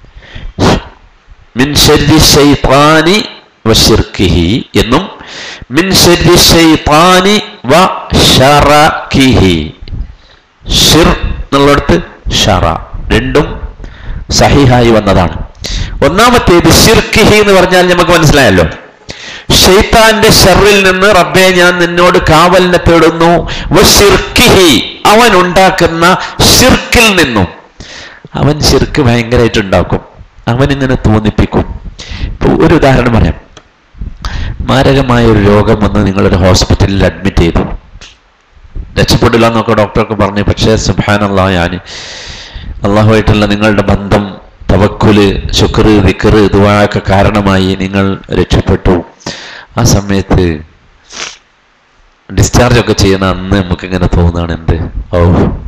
മിൻ ശർരി ശൈത്താനി വശിർക്കിഹി എന്നും മിൻ ശർരി ശൈത്താനി വശറകിഹി. ഷിർ എന്നുള്ളിടത്ത് ഷറ, രണ്ടും സഹിഹായി വന്നതാണ്. ഒന്നാമത്തേത് ശിർക്കിഹി എന്ന് പറഞ്ഞാൽ നമുക്ക് മനസ്സിലായല്ലോ, ശൈത്താന്റെ ഷർറിൽ നിന്ന് റബ്ബേ ഞാൻ നിന്നോട് കാവലിനെ തേടുന്നു. വശിർക്കിഹി, അവൻ ഉണ്ടാക്കുന്ന ശിർക്കിൽ നിന്നും. അവൻ ശിർക്ക് ഭയങ്കരമായിട്ട് ഉണ്ടാക്കും, അവനിങ്ങനെ തോന്നിപ്പിക്കും. ഇപ്പൊ ഒരു ഉദാഹരണം പറയാം. മാരകമായ ഒരു രോഗം വന്ന് നിങ്ങളൊരു ഹോസ്പിറ്റലിൽ അഡ്മിറ്റ് ചെയ്തു, രക്ഷപ്പെടില്ല എന്നൊക്കെ ഡോക്ടറൊക്കെ പറഞ്ഞു. പക്ഷേ സുബ്ഹാനല്ലാഹ്, ഞാൻ അള്ളാഹുമായിട്ടുള്ള നിങ്ങളുടെ ബന്ധം, തവക്കുല്, ശുക്ർ, ദിക്ർ, ദുആ ഒക്കെ കാരണമായി നിങ്ങൾ രക്ഷപ്പെട്ടു. ആ സമയത്ത് ഡിസ്ചാർജ് ഒക്കെ ചെയ്യുന്ന അന്ന് നമുക്കിങ്ങനെ തോന്നുകയാണ്, എന്ത്, ഓ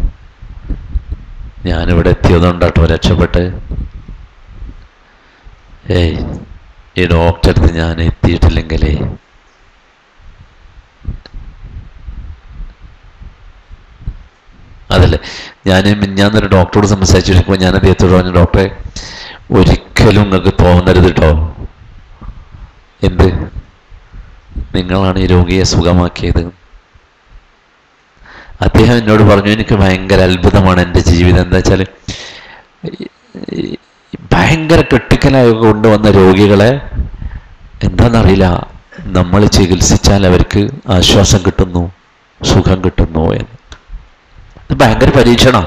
ഞാനിവിടെ എത്തിയതുകൊണ്ടാട്ടോ രക്ഷപ്പെട്ട്. ഈ ഡോക്ടറെ അടുത്ത് ഞാൻ എത്തിയിട്ടില്ലെങ്കിലേ അതല്ലേ. ഞാനൊരു ഡോക്ടറോട് സംസാരിച്ചിരിക്കുമ്പോൾ ഞാൻ അദ്ദേഹത്തോട് പറഞ്ഞു, ഡോക്ടറെ ഒരിക്കലും നിങ്ങൾക്ക് തോന്നരുത് കേട്ടോ, എന്ത്, നിങ്ങളാണ് ഈ രോഗിയെ സുഖമാക്കിയത്. അദ്ദേഹം എന്നോട് പറഞ്ഞു, എനിക്ക് ഭയങ്കര അത്ഭുതമാണ് എൻ്റെ ജീവിതം. എന്താ വെച്ചാൽ ഭയങ്കര ക്രിട്ടിക്കലായി കൊണ്ടുവന്ന രോഗികളെ എന്താണെന്നറിയില്ല, നമ്മൾ ചികിത്സിച്ചാൽ അവർക്ക് ആശ്വാസം കിട്ടുന്നു, സുഖം കിട്ടുന്നു എന്ന്. ഇത് ഭയങ്കര പരീക്ഷണം.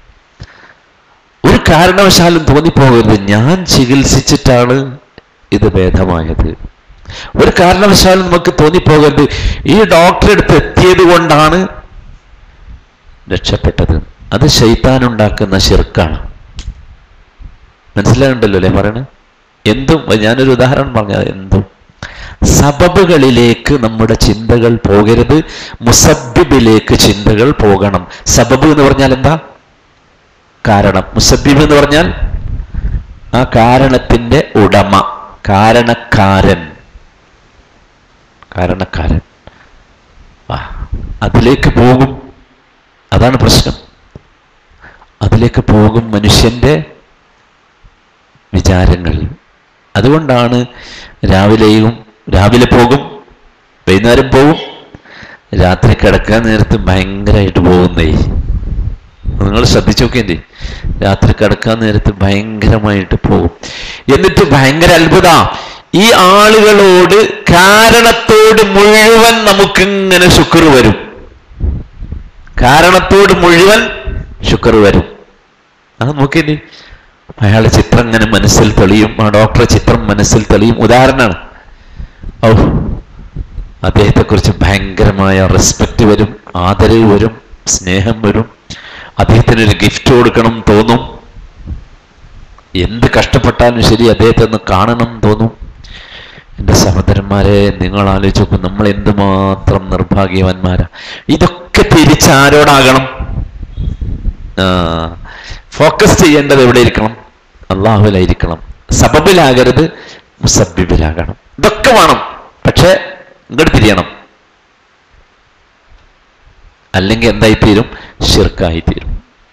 ഒരു കാരണവശാലും തോന്നിപ്പോകരുത് ഞാൻ ചികിത്സിച്ചിട്ടാണ് ഇത് ഭേദമായത്. ഒരു കാരണവശാലും നമുക്ക് തോന്നിപ്പോകരുത് ഈ ഡോക്ടറെ അടുത്ത് എത്തിയത് കൊണ്ടാണ് രക്ഷപ്പെട്ടത്. അത് ശൈത്താൻ ഉണ്ടാക്കുന്ന ശിർക്കാണ്. മനസ്സിലാകുന്നുണ്ടല്ലോ അല്ലേ പറയണേ? എന്തും, ഞാനൊരു ഉദാഹരണം പറഞ്ഞത്, എന്തും സബബുകളിലേക്ക് നമ്മുടെ ചിന്തകൾ പോകരുത്, മുസബ്ബിബിലേക്ക് ചിന്തകൾ പോകണം. സബബ് എന്ന് പറഞ്ഞാൽ എന്താ? കാരണം. മുസബ്ബിബ് എന്ന് പറഞ്ഞാൽ ആ കാരണത്തിന്റെ ഉടമ, കാരണക്കാരൻ. കാരണക്കാരൻ അതിലേക്ക് പോകും. അതാണ് പ്രശ്നം. അതിലേക്ക് പോകും മനുഷ്യന്റെ വിചാരങ്ങൾ. അതുകൊണ്ടാണ് രാവിലെ പോകും, വൈകുന്നേരം പോകും, രാത്രി കിടക്കാൻ നേരത്ത് ഭയങ്കരമായിട്ട് പോകുന്നേ. നിങ്ങൾ ശ്രദ്ധിച്ചു നോക്കേണ്ടി, രാത്രി കിടക്കാൻ നേരത്ത് ഭയങ്കരമായിട്ട് പോകും. എന്നിട്ട് ഭയങ്കര അത്ഭുത, ഈ ആളുകളോട് കാരണത്തോട് മുഴുവൻ നമുക്കിങ്ങനെ ശുക്ർ വരും. കാരണത്തോട് മുഴുവൻ ശുക്ർ വരും. അത് നോക്കിനി, അയാളുടെ ചിത്രം ഇങ്ങനെ മനസ്സിൽ തെളിയും, ആ ഡോക്ടറെ ചിത്രം മനസ്സിൽ തെളിയും. ഉദാഹരണമാണ്. ഓ, അദ്ദേഹത്തെക്കുറിച്ച് ഭയങ്കരമായ റെസ്പെക്റ്റ് വരും, ആദരവ് വരും, സ്നേഹം വരും. അദ്ദേഹത്തിനൊരു ഗിഫ്റ്റ് കൊടുക്കണം തോന്നും. എന്ത് കഷ്ടപ്പെട്ടാലും ശരി അദ്ദേഹത്തെ ഒന്ന് കാണണം തോന്നും. എൻ്റെ സഹോദരന്മാരെ, നിങ്ങൾ ആലോചിച്ച് നോക്കും, നമ്മൾ എന്തുമാത്രം നിർഭാഗ്യവാന്മാരാ. ഇതൊക്കെ തിരിച്ചാരോടാകണം? ഫോക്കസ് ചെയ്യേണ്ടത് എവിടെ ഇരിക്കണം? അള്ളാഹുവിലായിരിക്കണം. സബബിലാകരുത്, മുസബ്ബിബിലാകണം. ഇതൊക്കെ വേണം, പക്ഷെ ഇങ്ങോട്ട് തിരിയണം. അല്ലെങ്കിൽ എന്തായിത്തീരും? ശിർക്കായിത്തീരും.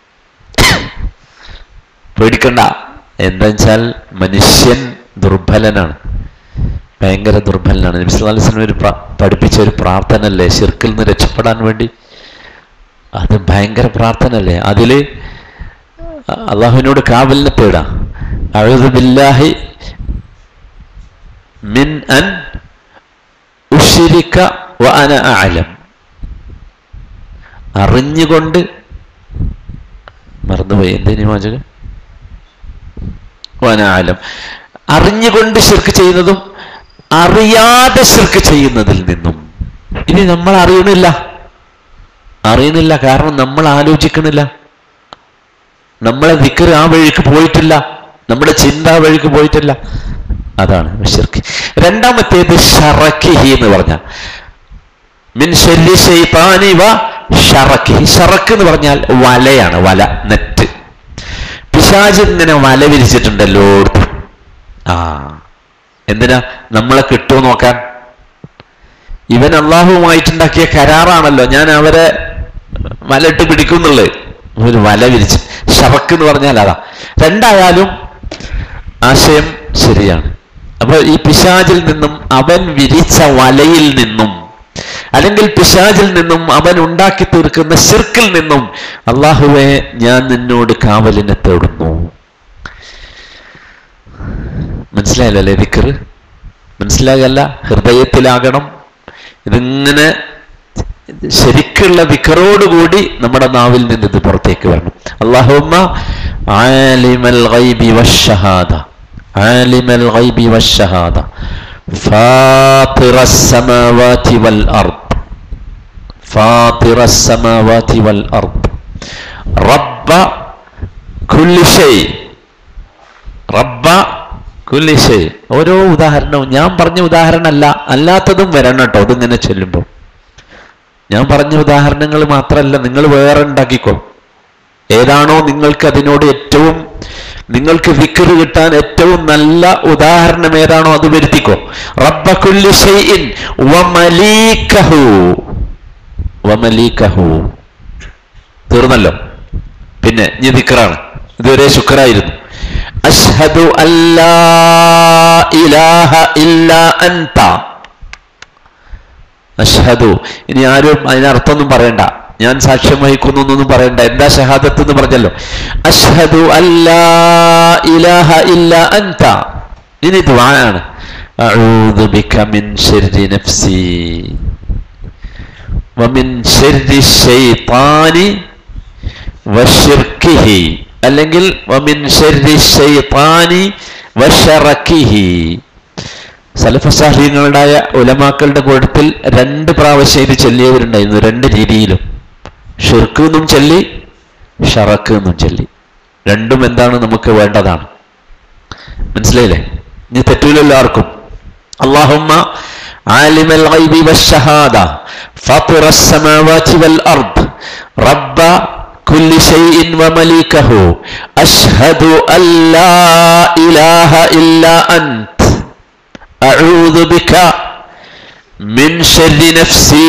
പേടിക്കണ്ട. എന്താ വെച്ചാൽ മനുഷ്യൻ ദുർബലനാണ്, ഭയങ്കര ദുർബലനാണ്. നബി സല്ലല്ലാഹു അലൈഹി വസല്ലം പഠിപ്പിച്ച ഒരു പ്രാർത്ഥന അല്ലേ ശിർക്കിൽ നിന്ന് രക്ഷപ്പെടാൻ വേണ്ടി? അത് ഭയങ്കര പ്രാർത്ഥന അല്ലേ? അതില് അള്ളാഹുവിനോട് കാവലിനെ തേടാം. അഊദു ബില്ലാഹി മിൻ അൻ ഉശ്രിക വ അന അഅലം. അറിഞ്ഞുകൊണ്ട്, മറന്നുപോയി എന്തേനി വാചകം? വ അന അഅലം. അറിഞ്ഞുകൊണ്ട് ശിർക്ക് ചെയ്യുന്നതും അറിയാതെ ശിർക്ക് ചെയ്യുന്നതിൽ നിന്നും. ഇനി നമ്മൾ അറിയണില്ല, കാരണം നമ്മൾ ആലോചിക്കണില്ല. നമ്മളെ ദിക്ർ ആ വഴിക്ക് പോയിട്ടില്ല, നമ്മുടെ ചിന്ത ആ വഴിക്ക് പോയിട്ടില്ല. അതാണ് ശിർക്ക്. രണ്ടാമത്തേത് ശറക്കിഹി എന്ന് പറഞ്ഞാൽ മിൻ ശർരി ശൈത്താനി വ ശറക്കിഹി. ശറക്ക് എന്ന് പറഞ്ഞാൽ വലയാണ്, വല, നെറ്റ്. പിശാച് ഇങ്ങനെ വല വിരിച്ചിട്ടുണ്ടല്ലോ. എന്തിനാ? നമ്മളെ കിട്ടുമോ നോക്കാൻ. ഇവൻ അള്ളാഹുവുമായിട്ടുണ്ടാക്കിയ കരാറാണല്ലോ, ഞാൻ അവരെ വലയിട്ട് പിടിക്കുന്നുള്ളത്. ഒരു വല വിരിച്ച്. ശറക്ക് എന്ന് പറഞ്ഞാൽ അതാ. രണ്ടായാലും ആശയം ശരിയാണ്. അപ്പൊ ഈ പിശാചിൽ നിന്നും, അവൻ വിരിച്ച വലയിൽ നിന്നും, അല്ലെങ്കിൽ പിശാചിൽ നിന്നും, അവൻ ഉണ്ടാക്കി തീർക്കുന്ന ശിർക്കിൽ നിന്നും, അള്ളാഹുവേ ഞാൻ നിന്നോട് കാവലിനെ തേടുന്നു. മനസ്സിലായല്ലേ ദിക്ർ? മനസ്സിലാകല്ല, ഹൃദയത്തിലാകണം. ഇതിങ്ങനെ ശരിക്കുള്ള ദിക്റോടുകൂടി നമ്മുടെ നാവിൽ നിന്ന് ഇത് പുറത്തേക്ക് വരണം. അല്ലാഹുമ്മ ആലിമൽ ഗൈബി വശ്ശഹാദ, ആലിമൽ ഗൈബി വശ്ശഹാദ, ഫാത്തിറസ് സമാവാതി വൽ അർദ്, ഫാത്തിറസ് സമാവാതി വൽ അർദ്, റബ്ബ കുല്ലി ഷൈ, റബ്ബ കുല്ലി ഷൈ. ഓരോ ഉദാഹരണവും ഞാൻ പറഞ്ഞ ഉദാഹരണമല്ല, അല്ലാത്തതും വരണം കേട്ടോ. ഇതിങ്ങനെ ചൊല്ലുമ്പോൾ ഞാൻ പറഞ്ഞ ഉദാഹരണങ്ങൾ മാത്രമല്ല, നിങ്ങൾ വേറെ ഉണ്ടാക്കിക്കോ. ഏതാണോ നിങ്ങൾക്ക് അതിനോട് ഏറ്റവും, നിങ്ങൾക്ക് ദിക്ർ കിട്ടാൻ ഏറ്റവും നല്ല ഉദാഹരണം ഏതാണോ അത് വരുത്തിക്കോ. റബ്ബ കുല്ലി ഷൈഇൻ വമലീകഹു, വമലീകഹു. തീർന്നല്ലോ. പിന്നെ ഇനി ദിക്റാണ്. ഇതുവരെ ശുക്റായിരുന്നു. അശ്ഹദു അല്ലാ ഇലാഹ ഇല്ലാ അൻത. അഷ്ഹദു. ഇനി ആരും അതിനർത്ഥമൊന്നും പറയണ്ട, ഞാൻ സാക്ഷ്യം വഹിക്കുന്നു എന്നൊന്നും പറയണ്ട. എന്താ ഷഹാദത്ത് എന്ന് പറഞ്ഞല്ലോ. അഷ്ഹദു അല്ലാ ഇലാഹ ഇല്ലാ അൻത. ഇനി ദുആയാണ്. അഊദു ബിക മിൻ ശർരി നഫ്സി വമിൻ ശർരി ശൈത്താനി വശിർക്കിഹി, അല്ലെങ്കിൽ വമിൻ ശർരി ശൈത്താനി വശറക്കിഹി. സലഫസാലികളുടെ ഉലമാക്കളുടെ കൂട്ടത്തിൽ 2 പ്രാവശ്യം ഇത് ചൊല്ലിയവരുണ്ടായിരുന്നു, 2 രീതിയിലും. ഷിർക്ക് എന്നും ചൊല്ലി, ഷറക്ക് എന്നും ചൊല്ലി. രണ്ടും എന്താണ്? നമുക്ക് വേണ്ടതാണ്. മനസ്സിലായില്ലേ? ഇനി തെറ്റൂലല്ലോ ആർക്കും. അല്ലാഹുമ്മ ആലിമൽ ഗൈബി വശ്ശഹാദ ഫാത്തിറസ് സമാവാതി വൽ അർദ് റബ്ബ കുല്ലി ഷൈഇൻ വമലീകഹു അശ്ഹദു അല്ലാ ഇലാഹ ഇല്ലാ അൻത അഊദു ബിക മിൻ ശർരി നഫ്സി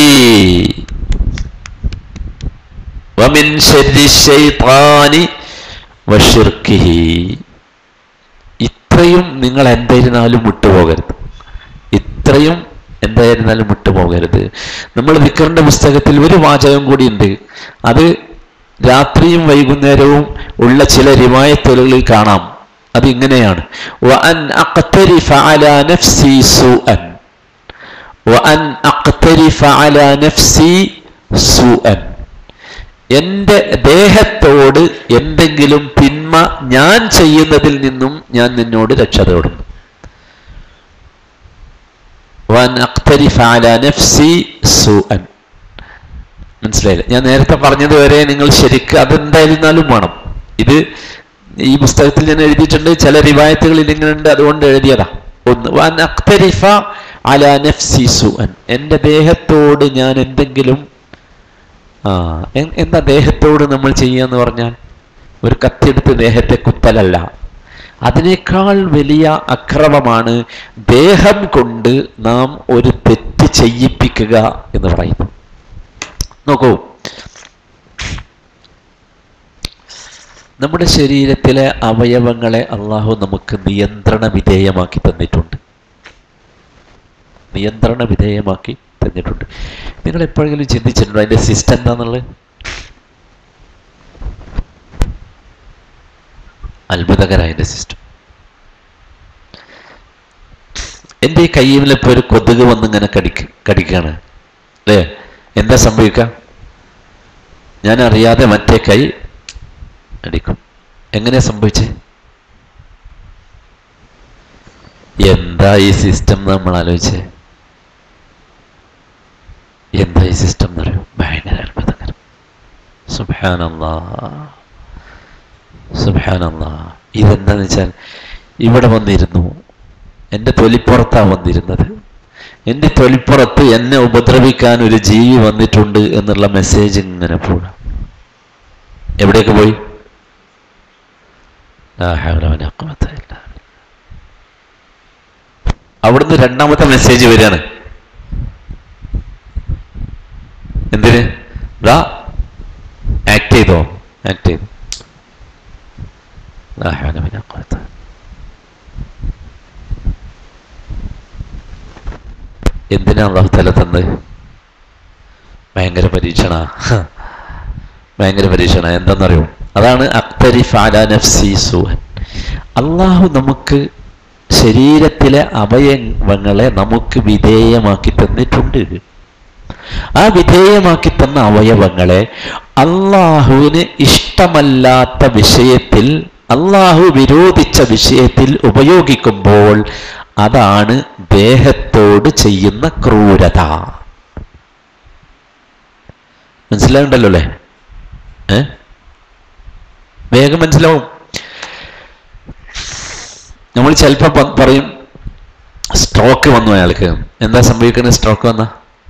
വമിൻ ശർരി ശൈത്താനി വശിർക്കിഹി. ഇത്രയും നിങ്ങൾ എന്തായിരുന്നാലും വിട്ടുപോകരുത്. ഇത്രയും എന്തായിരുന്നാലും വിട്ടുപോകരുത്. നമ്മൾ ദിക്റിന്റെ പുസ്തകത്തിൽ ഒരു വാചകം കൂടി ഉണ്ട്. അത് രാത്രിയും വൈകുന്നേരവും ഉള്ള ചില റിവായത്തുകളിൽ കാണാം. അതിങ്ങനെയാണ്: വഅൻ അഖ്തരിഫ അലാ നഫ്സി സൂഅൻ, വഅൻ അഖ്തരിഫ അലാ നഫ്സി സൂഅൻ. എൻ്റെ ദേഹത്തോട് എന്തെങ്കിലും തിന്മ ഞാൻ ചെയ്യുന്നതിൽ നിന്നും ഞാൻ നിന്നോട് രക്ഷ തേടുന്നു. വഅൻ അഖ്തരിഫ അലാ നഫ്സി സൂഅൻ. മനസ്സിലായില്ല? ഞാൻ നേരത്തെ പറഞ്ഞത് വരെ നിങ്ങൾ ശരിക്ക് അതെന്തായിരുന്നാലും വേണം. ഇത് ഈ പുസ്തകത്തിൽ ഞാൻ എഴുതിയിട്ടുണ്ട്, ചില റിവായത്തുകളിൽ ഇങ്ങനെയുണ്ട്, അതുകൊണ്ട് എഴുതിയതാ. ഒന്ന്, വഅൻ അഖ്തരിഫ അലാ നഫ്സി സൂഅൻ, എൻ്റെ ദേഹത്തോട് ഞാൻ എന്തെങ്കിലും എന്താ ദേഹത്തോട് നമ്മൾ ചെയ്യാന്ന് പറഞ്ഞാൽ ഒരു കത്തിയെടുത്ത് ദേഹത്തെ കുത്തലല്ല. അതിനേക്കാൾ വലിയ അക്രമമാണ് ദേഹം കൊണ്ട് നാം ഒരു തെറ്റ് ചെയ്യിപ്പിക്കുക എന്ന് പറയുന്നു. നോക്കൂ, നമ്മുടെ ശരീരത്തിലെ അവയവങ്ങളെ അള്ളാഹു നമുക്ക് നിയന്ത്രണ വിധേയമാക്കി തന്നിട്ടുണ്ട്. നിയന്ത്രണ വിധേയമാക്കി തന്നിട്ടുണ്ട്. നിങ്ങൾ എപ്പോഴെങ്കിലും ചിന്തിച്ചിട്ടുണ്ടോ അതിന്റെ സിസ്റ്റം എന്താന്നുള്ളത്? അത്ഭുതകരമായ അതിന്റെ സിസ്റ്റം. എൻ്റെ ഈ കയ്യിലിപ്പോൾ ഒരു കൊതുക് വന്നിങ്ങനെ കടിക്കാണ് അല്ലേ? എന്താ സംഭവിക്കുക? ഞാൻ അറിയാതെ മറ്റേ കൈ അടിക്കും. എങ്ങനെയാ സംഭവിച്ചേ? എന്താ ഈ സിസ്റ്റം നമ്മൾ ആലോചിച്ചേ? എന്താ ഈ സിസ്റ്റം എന്നറിയോ? ഭയങ്കര അത്ഭുതകരം. സുബ്ഹാനല്ലാഹ്, സുബ്ഹാനല്ലാഹ്. ഇതെന്താന്ന് വെച്ചാൽ ഇവിടെ വന്നിരുന്നു, എൻ്റെ തൊലിപ്പുറത്താണ് വന്നിരുന്നത്. എൻ്റെ തൊലിപ്പുറത്ത് എന്നെ ഉപദ്രവിക്കാൻ ഒരു ജീവി വന്നിട്ടുണ്ട് എന്നുള്ള മെസ്സേജ് ഇങ്ങനെ പോകാം. എവിടേക്ക് പോയി? അവിടുന്ന് രണ്ടാമത്തെ മെസ്സേജ് വരികയാണ്. എന്തിന്? ആക്ട് ചെയ്തോ? ആക്ട് ചെയ്തു. എന്തിനാ അല്ലാഹു തആല തന്നത്? ഭയങ്കര പരീക്ഷണ, ഭയങ്കര പരീക്ഷണ. എന്താണെന്നറിയോ? അതാണ് അഖ്തരിഫ അലാ നഫ്സി സൂഅൻ. അള്ളാഹു നമുക്ക് ശരീരത്തിലെ അവയവങ്ങളെ നമുക്ക് വിധേയമാക്കി തന്നിട്ടുണ്ട്. ആ വിധേയമാക്കി തന്ന അവയവങ്ങളെ അള്ളാഹുവിന് ഇഷ്ടമല്ലാത്ത വിഷയത്തിൽ, അള്ളാഹു വിരോധിച്ച വിഷയത്തിൽ ഉപയോഗിക്കുമ്പോൾ അതാണ് ദേഹത്തോട് ചെയ്യുന്ന ക്രൂരത. മനസ്സിലാവുണ്ടല്ലോ അല്ലേ? വേഗം മനസ്സിലാവും. നമ്മൾ ചിലപ്പോൾ പറയും സ്ട്രോക്ക് വന്നു അയാൾക്ക്. എന്താ സംഭവിക്കുന്നത്? സ്ട്രോക്ക് വന്ന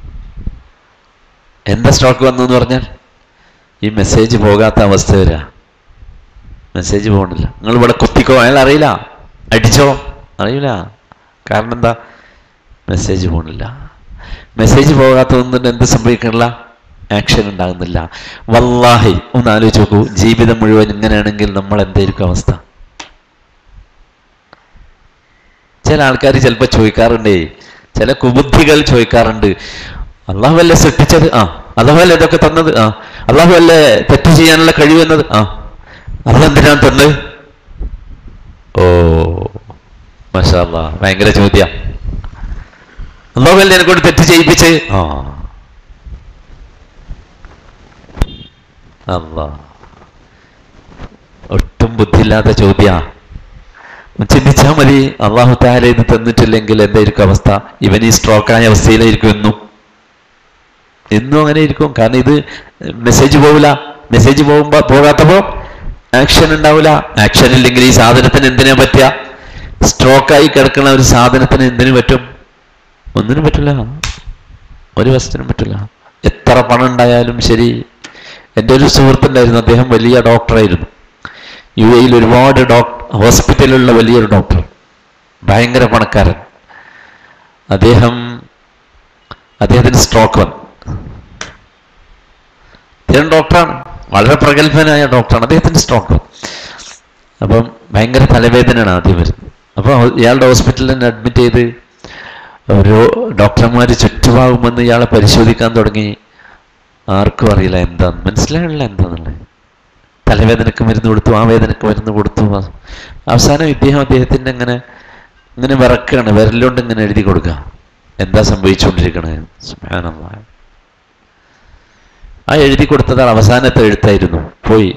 എന്താ സ്ട്രോക്ക് വന്നു എന്ന് പറഞ്ഞാൽ ഈ മെസ്സേജ് പോകാത്ത അവസ്ഥ വരിക. മെസ്സേജ് പോകണില്ല. നിങ്ങൾ ഇവിടെ കുത്തിക്കോ, അയാൾ അറിയില്ല. അടിച്ചോ, അറിയില്ല. കാരണം എന്താ? മെസ്സേജ് പോകണില്ല. മെസ്സേജ് പോകാത്തതൊന്നും എന്ത് സംഭവിക്കണില്ല? ആക്ഷൻ ഉണ്ടാകുന്നില്ല. വല്ലാഹി ഒന്ന് ആലോചിച്ച് നോക്കൂ, ജീവിതം മുഴുവൻ ഇങ്ങനെയാണെങ്കിൽ നമ്മൾ എന്തായിരിക്കും അവസ്ഥ? ചില ആൾക്കാർ ചിലപ്പോൾ ചോദിക്കാറുണ്ടേ, ചില കുബുദ്ധികൾ ചോദിക്കാറുണ്ട്, അള്ളാഹു അല്ലേ സൃഷ്ടിച്ചത്? അള്ളാഹു അല്ലേ ഇതൊക്കെ തന്നത്? അള്ളാഹു അല്ലേ തെറ്റ് ചെയ്യാനുള്ള കഴിവെന്നത്? അള്ളാഹു എന്തിനാണ് തന്നത്? ഓ മാഷാ അല്ലാഹ്, ഭയങ്കര ചോദ്യ. അള്ളാഹു അല്ലേ എന്നെ കൊണ്ട് തെറ്റ് ചെയ്യിപ്പിച്ച്? അല്ലാഹ്, ഒട്ടും ബുദ്ധിയില്ലാത്ത ചോദ്യ. ചിന്തിച്ചാൽ മതി. അള്ളാഹു തആല ഇത് തന്നിട്ടില്ലെങ്കിൽ എന്തായിരിക്കും അവസ്ഥ? ഇവൻ ഈ സ്ട്രോക്കായ അവസ്ഥയിലായിരിക്കും എന്നും അങ്ങനെ ഇരിക്കും. കാരണം ഇത് മെസ്സേജ് പോവില്ല. മെസ്സേജ് പോകാത്തപ്പോ ആക്ഷൻ ഉണ്ടാവില്ല. ആക്ഷൻ ഇല്ലെങ്കിൽ ഈ സാധനത്തിന് എന്തിനാ പറ്റുക? സ്ട്രോക്കായി കിടക്കുന്ന ഒരു സാധനത്തിന് എന്തിനു പറ്റും? ഒന്നിനും പറ്റില്ല, ഒരു വസ്തുവിനും പറ്റില്ല. എത്ര പണം ഉണ്ടായാലും ശരി. എൻ്റെ ഒരു സുഹൃത്തുണ്ടായിരുന്നു, അദ്ദേഹം വലിയ ഡോക്ടറായിരുന്നു. UAE ഒരുപാട് ഹോസ്പിറ്റലുള്ള വലിയൊരു ഡോക്ടർ, ഭയങ്കര പണക്കാരൻ. അദ്ദേഹത്തിന് സ്ട്രോക്ക് വന്നു. അദ്ദേഹം ഡോക്ടറാണ്, വളരെ പ്രഗത്ഭനായ ഡോക്ടറാണ്. അദ്ദേഹത്തിന് സ്ട്രോക്ക് വന്നു. അപ്പം ഭയങ്കര തലവേദനയാണ് ആദ്യം വരുന്നത്. അപ്പോൾ ഇയാളുടെ ഹോസ്പിറ്റലിൽ തന്നെ അഡ്മിറ്റ് ചെയ്ത് ഓരോ ഡോക്ടർമാർ ചുറ്റുപാകുമെന്ന് ഇയാളെ പരിശോധിക്കാൻ തുടങ്ങി. ആർക്കും അറിയില്ല എന്താന്ന്, മനസ്സിലായില്ല എന്താന്നുള്ളത്. തലവേദനക്ക് മരുന്ന് കൊടുത്തു, ആ വേദനക്ക് മരുന്ന് കൊടുത്തു. അവസാനം അദ്ദേഹത്തിൻ്റെ ഇങ്ങനെ വിറക്കുകയാണ്, വിരലുകൊണ്ട് ഇങ്ങനെ എഴുതി കൊടുക്കുക. എന്താ സംഭവിച്ചുകൊണ്ടിരിക്കണേ? സുബ്ഹാനല്ലാഹ്. ആ എഴുതി കൊടുത്തതാണ് അവസാനത്തെ എഴുത്തായിരുന്നു. പോയി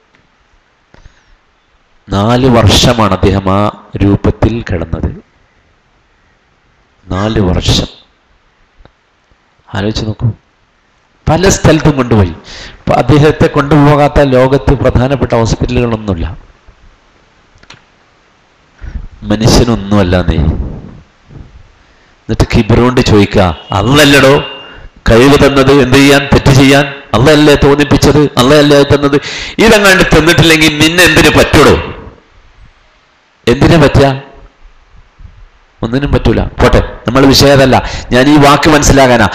4 വർഷമാണ് അദ്ദേഹം ആ രൂപത്തിൽ കിടന്നത്. 4 വർഷം. ആലോചിച്ച് നോക്കൂ. പല സ്ഥലത്തും കൊണ്ടുപോയി. അപ്പൊ അദ്ദേഹത്തെ കൊണ്ടുപോകാത്ത ലോകത്ത് പ്രധാനപ്പെട്ട ഹോസ്പിറ്റലുകളൊന്നുമില്ല. മനുഷ്യനൊന്നുമല്ല നീ. എന്നിട്ട് കിബറുകൊണ്ട് ചോദിക്കുക, അള്ളല്ലടോ കഴിവ് തന്നത് എന്ത് ചെയ്യാൻ, തെറ്റ് ചെയ്യാൻ? അള്ളയല്ലേ തോന്നിപ്പിച്ചത്, അള്ളയല്ലേ തന്നത്. ഇതങ്ങാണ്ട് തന്നിട്ടില്ലെങ്കിൽ നിന്നെ എന്തിനു പറ്റൂടോ? എന്തിനു പറ്റുക? ഒന്നിനും പറ്റൂല. പോട്ടെ, നമ്മൾ വിഷയതല്ല. ഞാൻ ഈ വാക്ക് മനസ്സിലാകാനാ.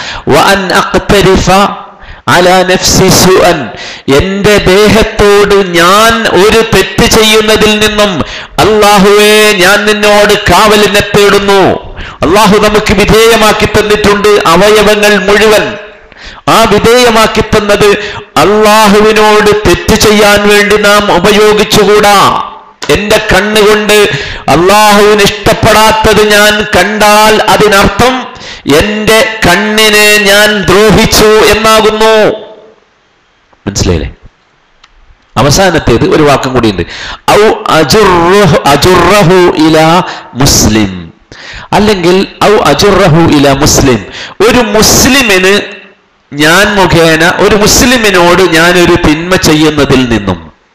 എന്റെ ദേഹത്തോട് ഞാൻ ഒരു തെറ്റ് ചെയ്യുന്നതിൽ നിന്നും അല്ലാഹുവേ ഞാൻ നിന്നോട് കാവലിനെ തേടുന്നു. അള്ളാഹു നമുക്ക് വിധേയമാക്കി തന്നിട്ടുണ്ട് അവയവങ്ങൾ മുഴുവൻ. ആ വിധേയമാക്കി തന്നത് അള്ളാഹുവിനോട് തെറ്റ് ചെയ്യാൻ വേണ്ടി നാം ഉപയോഗിച്ചുകൂടാ. എന്റെ കണ്ണുകൊണ്ട് അള്ളാഹുവിന് ഇഷ്ടപ്പെടാത്തത് ഞാൻ കണ്ടാൽ അതിനർത്ഥം എന്റെ കണ്ണിനെ ഞാൻ ദ്രോഹിച്ചു എന്നാകുന്നു. മനസ്സിലായില്ലേ? അവസാനത്തേത് ഒരു വാക്കും കൂടിയുണ്ട്. ഔ അജുറഹു ഇലാ മുസ്ലിം, അല്ലെങ്കിൽ ഔ അജുറഹു ഇലാ മുസ്ലിം, ഒരു മുസ്ലിമിന് ഞാൻ മുഖേന ഒരു മുസ്ലിമിനോട് ഞാനൊരു തിന്മ ചെയ്യുന്നതിൽ നിന്നും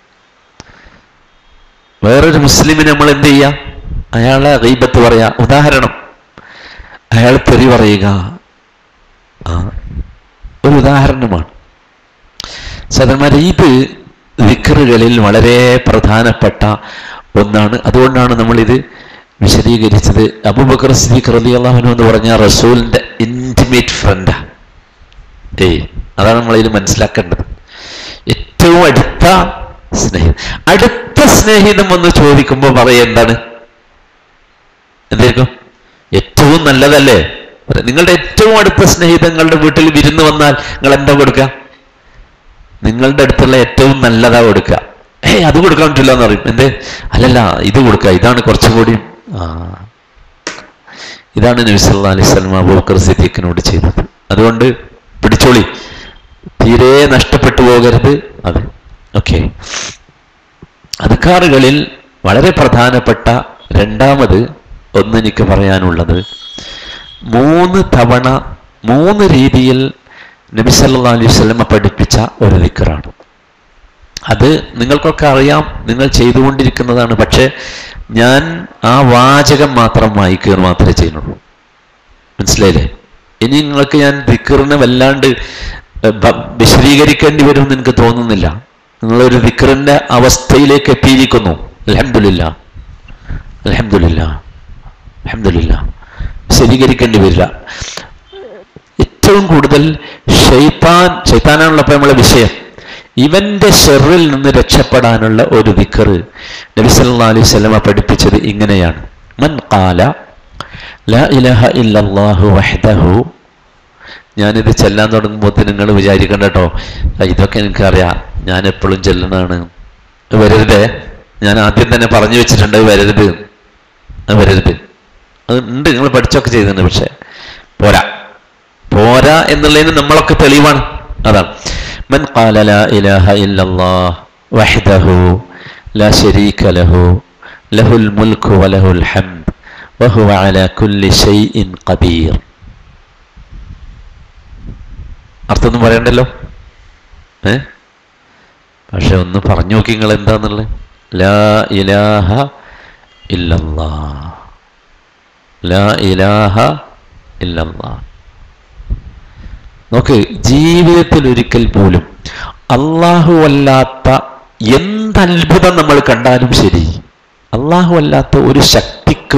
വേറൊരു മുസ്ലിമിന് നമ്മൾ എന്ത് ചെയ്യാം? അയാളെ ഗീബത്ത് പറയാ. ഉദാഹരണം, അയാൾ തെറി പറയുക. ഒരു ഉദാഹരണമാണ്. സഹോദരന്മാരെ, ഇത് ദിക്റുകളിൽ വളരെ പ്രധാനപ്പെട്ട ഒന്നാണ്. അതുകൊണ്ടാണ് നമ്മളിത് വിശദീകരിച്ചത്. അബൂബക്കർ സിദ്ദീഖ് റളിയല്ലാഹു അൻഹു എന്ന് പറഞ്ഞ റസൂലിന്റെ ഇന്റിമേറ്റ് ഫ്രണ്ടാ. അതാണ് നമ്മളിത് മനസ്സിലാക്കേണ്ടത്. ഏറ്റവും അടുത്ത സ്നേഹിതൻ. അടുത്ത സ്നേഹിതം എന്ന് ചോദിക്കുമ്പോൾ പറയെന്താണ്? എന്തായിരിക്കും? ഏറ്റവും നല്ലതല്ലേ? നിങ്ങളുടെ ഏറ്റവും അടുത്ത സ്നേഹിതങ്ങളുടെ വീട്ടിൽ വിരുന്ന് വന്നാൽ നിങ്ങൾ എന്താ കൊടുക്കുക? നിങ്ങളുടെ അടുത്തുള്ള ഏറ്റവും നല്ലതാ കൊടുക്കുക. അത് കൊടുക്കാൻ പറ്റില്ല എന്ന് പറയും. എന്തേ? അല്ലല്ല, ഇത് കൊടുക്കുക, ഇതാണ് കുറച്ചും കൂടി. ഇതാണ് നബി സല്ലല്ലാഹു അലൈഹി വസല്ലം അബൂബക്കർ സിദ്ദീഖിനോട് ചെയ്തത്. അതുകൊണ്ട് പിടിച്ചോളി, തീരെ നഷ്ടപ്പെട്ടു പോകരുത്. അത് ഓക്കെ. അദ്കാറുകളിൽ വളരെ പ്രധാനപ്പെട്ട രണ്ടാമത് ഒന്ന് എനിക്ക് പറയാനുള്ളത്, 3 തവണ 3 രീതിയിൽ നബി സല്ലല്ലാഹു അലൈഹി വസല്ലം പഠിപ്പിച്ച ഒരു ദിക്റാണ്. അത് നിങ്ങൾക്കൊക്കെ അറിയാം, നിങ്ങൾ ചെയ്തുകൊണ്ടിരിക്കുന്നതാണ്. പക്ഷെ ഞാൻ ആ വാചകം മാത്രം വായിക്കുക മാത്രമേ ചെയ്യുന്നുള്ളൂ. മനസ്സിലായില്ലേ? ഇനി നിങ്ങൾക്ക് ഞാൻ ദിക്റിനെ വല്ലാണ്ട് വിശദീകരിക്കേണ്ടി വരുമെന്ന് എനിക്ക് തോന്നുന്നില്ല. നിങ്ങളൊരു ദിക്റിന്റെ അവസ്ഥയിലേക്ക് എത്തിയിരിക്കുന്നു. അൽഹംദുലില്ലാ, അൽഹംദുലില്ലാ, അൽഹംദുലില്ലാ. വിശദീകരിക്കേണ്ടി വരില്ല. ഏറ്റവും കൂടുതൽ ശൈത്താനാണുള്ളപ്പോൾ നമ്മളെ വിഷയം. ഇവന്റെ ഷെറിൽ നിന്ന് രക്ഷപ്പെടാനുള്ള ഒരു ദിക്ർ നബി സല്ലല്ലാഹു അലൈഹി വസല്ലം പഠിപ്പിച്ചത് ഇങ്ങനെയാണ്. മൻ ഖാല ലാ ഇലാഹ ഇല്ലല്ലാഹു വഹ്ദഹു. ഞാനിത് ചെല്ലാൻ തുടങ്ങുമ്പോൾ നിങ്ങൾ വിചാരിക്കണ്ട കേട്ടോ, ഇതൊക്കെ എനിക്കറിയാം, ഞാൻ എപ്പോഴും ചെല്ലണാണ്. വരരുതേ, ഞാൻ ആദ്യം തന്നെ പറഞ്ഞു വെച്ചിട്ടുണ്ട്, വരരുത്, വരരുത്. അത് ഉണ്ട്, നിങ്ങൾ പഠിച്ചൊക്കെ ചെയ്തിട്ടുണ്ട്. പക്ഷെ പോരാ എന്നുള്ളതിന് നമ്മളൊക്കെ തെളിവാണ്. അതാണ് മൻ ഖാല ലാ ഇലാഹ ഇല്ലല്ലാഹ് വഹ്ദഹു ലാ ശരീക ലഹു ലഹുൽ മുൽക്കു വലഹുൽ ഹംദ് വഹുവ അലാ കുല്ലി ഷൈഇൻ ഖദീർ. അർത്ഥമൊന്നും പറയണ്ടല്ലോ. പക്ഷെ ഒന്ന് പറഞ്ഞു നോക്കി നിങ്ങൾ എന്താന്നുള്ളത്. ലാ ഇലാഹ ഇല്ലല്ലാഹ്, ലാ ഇലാഹ ഇല്ലല്ലാഹ്. നോക്ക്, ജീവിതത്തിൽ ഒരിക്കൽ പോലും അല്ലാഹു അല്ലാത്ത എന്തത്ഭുതം നമ്മൾ കണ്ടാലും ശരി, അല്ലാഹു അല്ലാത്ത ഒരു ശക്തിക്ക്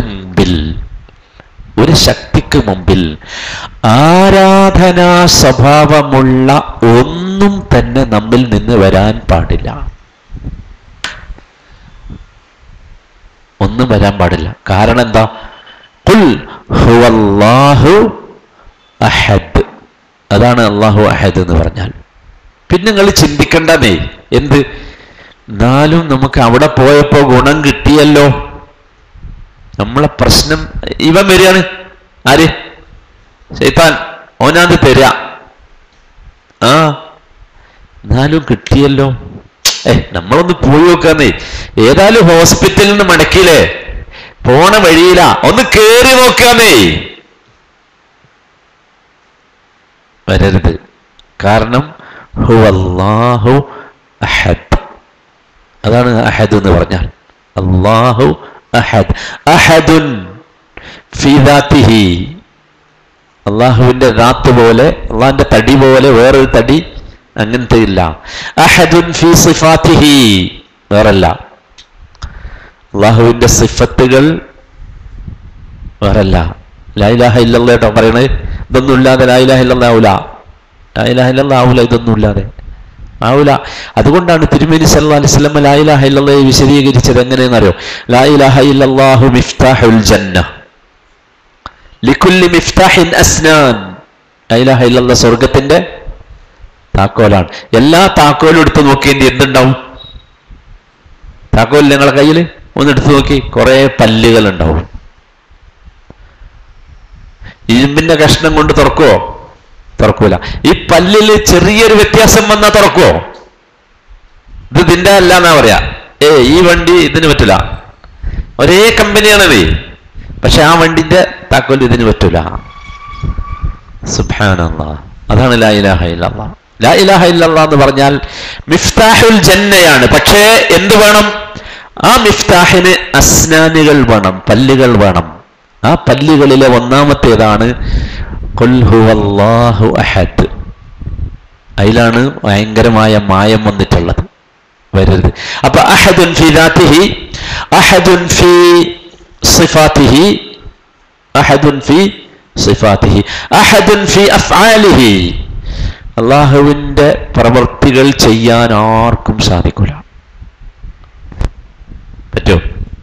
മുമ്പിൽ ആരാധനാ സ്വഭാവമുള്ള ഒന്നും തന്നെ നമ്മിൽ നിന്ന് വരാൻ പാടില്ല. ഒന്നും വരാൻ പാടില്ല. കാരണം എന്താ? ഖുൽ ഹുവല്ലാഹു അഹദ്. അതാണ് അല്ലാഹു അഹദ് എന്ന് പറഞ്ഞാൽ. പിന്നെ നിങ്ങൾ ചിന്തിക്കണ്ടേ, എന്ത് എന്നാലും നമുക്ക് അവിടെ പോയപ്പോ ഗുണം കിട്ടിയല്ലോ. നമ്മളെ പ്രശ്നം ഇവൻ വരികയാണ്. ആര്? ശൈത്താൻ. ഓനാത് തരിക. എന്നാലും കിട്ടിയല്ലോ. നമ്മളൊന്ന് പോയി നോക്കാന്നേ. ഏതായാലും ഹോസ്പിറ്റലിൽ നിന്ന് മടക്കിയില്ലേ, പോണ വഴിയില, ഒന്ന് കേറി നോക്കാന്നേ. വരരുത്. കാരണം ഹുവല്ലാഹു അഹദ്. അതാണ് അഹദ് എന്ന് പറഞ്ഞാൽ. അല്ലാഹു അഹദ്. അഹദുൻ ഫീ ദാതിഹി. അള്ളാഹുവിന്റെ ദാത്ത് പോലെ, അള്ളാഹിന്റെ തടി പോലെ വേറൊരു തടി അങ്ങനത്തെ ഇല്ല. അഹദുൻ ഫീ സിഫാതിഹി. വേറല്ല. അള്ളാഹുവിന്റെ സിഫത്തുകൾ വേറല്ല. ലാ ഇലാഹ ഇല്ലല്ലാഹ് കേട്ടോ പറയണത്. ഇതൊന്നും ഇല്ലാതെ ലാ ഇലാഹ ഇല്ലല്ലാഹ് ആവൂല. ലാ ഇലാഹ ഇല്ലല്ലാഹ് ആവൂല. ഇതൊന്നും ഇല്ലാതെ ആവൂല. അതുകൊണ്ടാണ് തിരുമേനി സല്ലല്ലാഹു അലൈഹി വസല്ലം ലാ ഇലാഹ ഇല്ലല്ലാഹ് വിശദീകരിച്ചത് എങ്ങനെയെന്നറിയോ? ലാ ഇലാഹ ഇല്ലല്ലാഹു മിഫ്താഹുൽ ജന്ന ലികുല്ലി മിഫ്താഹിൻ അസ്നാൻ. ലാ ഇലാഹ ഇല്ലല്ലാഹ് സ്വർഗത്തിന്റെ താക്കോലാണ്. എല്ലാ താക്കോലും എടുത്ത് നോക്കിയെങ്കിൽ എന്തുണ്ടാവും? താക്കോൽ നിങ്ങളെ കയ്യിൽ ഒന്ന് എടുത്തു നോക്കി, കുറെ പല്ലുകൾ ഉണ്ടാവും. ഇരുമ്പിന്റെ കഷ്ണം കൊണ്ട് തുറക്കുവോ? തുറക്കൂല. ഈ പല്ലില് ചെറിയൊരു വ്യത്യാസം വന്നാൽ തുറക്കുവോ? ഇത് ഇതിന്റെ അല്ല എന്നാ പറയാ. ഈ വണ്ടി ഇതിന് പറ്റില്ല. ഒരേ കമ്പനിയാണത്, പക്ഷെ ആ വണ്ടിന്റെ താക്കോൽ ഇതിന് പറ്റൂല. സുബ്ഹാനല്ലാഹ്. അതാണ് ലാ ഇലാഹ ഇല്ലല്ലാഹ്. ലാ ഇലാഹ ഇല്ലല്ലാഹ് എന്ന് പറഞ്ഞാൽ മിഫ്താഹുൽ ജന്നയാണ്. പക്ഷേ എന്ത് വേണം? ആ മിഫ്താഹിന് അസ്നാനുകൾ വേണം, പല്ലുകൾ വേണം. ആ പല്ലുകളിലെ ഒന്നാമത്തേതാണ് ഖുൽ ഹുവല്ലാഹു അഹദ്. അതിലാണ് ഭയങ്കരമായ മായം വന്നിട്ടുള്ളത്. വരരുത്. അപ്പൊ അഹദുൻ ഫീ ദാതിഹി, അഹദുൻ ഫീ സിഫാതിഹി, അഹദുൻ ഫീ സിഫാതിഹി, അഹദുൻ ഫീ അഫ്ആലിഹി. അള്ളാഹുവിന്റെ പ്രവൃത്തികൾ ചെയ്യാൻ ആർക്കും സാധിക്കില്ല. പറ്റോ?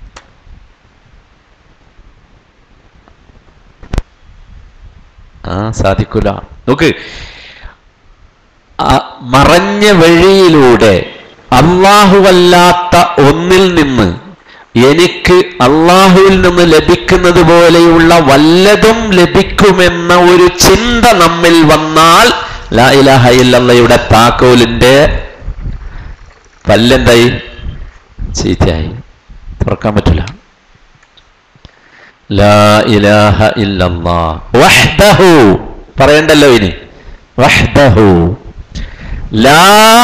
സാധിക്കില്ല. നോക്ക്, മറഞ്ഞ വഴിയിലൂടെ അള്ളാഹുവല്ലാത്ത ഒന്നിൽ നിന്ന് എനിക്ക് അള്ളാഹുവിൽ നിന്ന് ലഭിക്കുന്നത് പോലെയുള്ള വല്ലതും ലഭിക്കുമെന്ന ഒരു ചിന്ത നമ്മിൽ വന്നാൽ ലാ ഇലാഹ ഇല്ലല്ലാഹയുടെ താക്കോലിന്റെ പല്ലെന്തായി? ചീത്തയായി. തുറക്കാൻ പറ്റില്ല. ലാ ഇലാഹ ഇല്ലല്ലാഹ് വഹ്ദഹു പറയണ്ടല്ലോ ഇനി. വഹ്ദഹു ലാ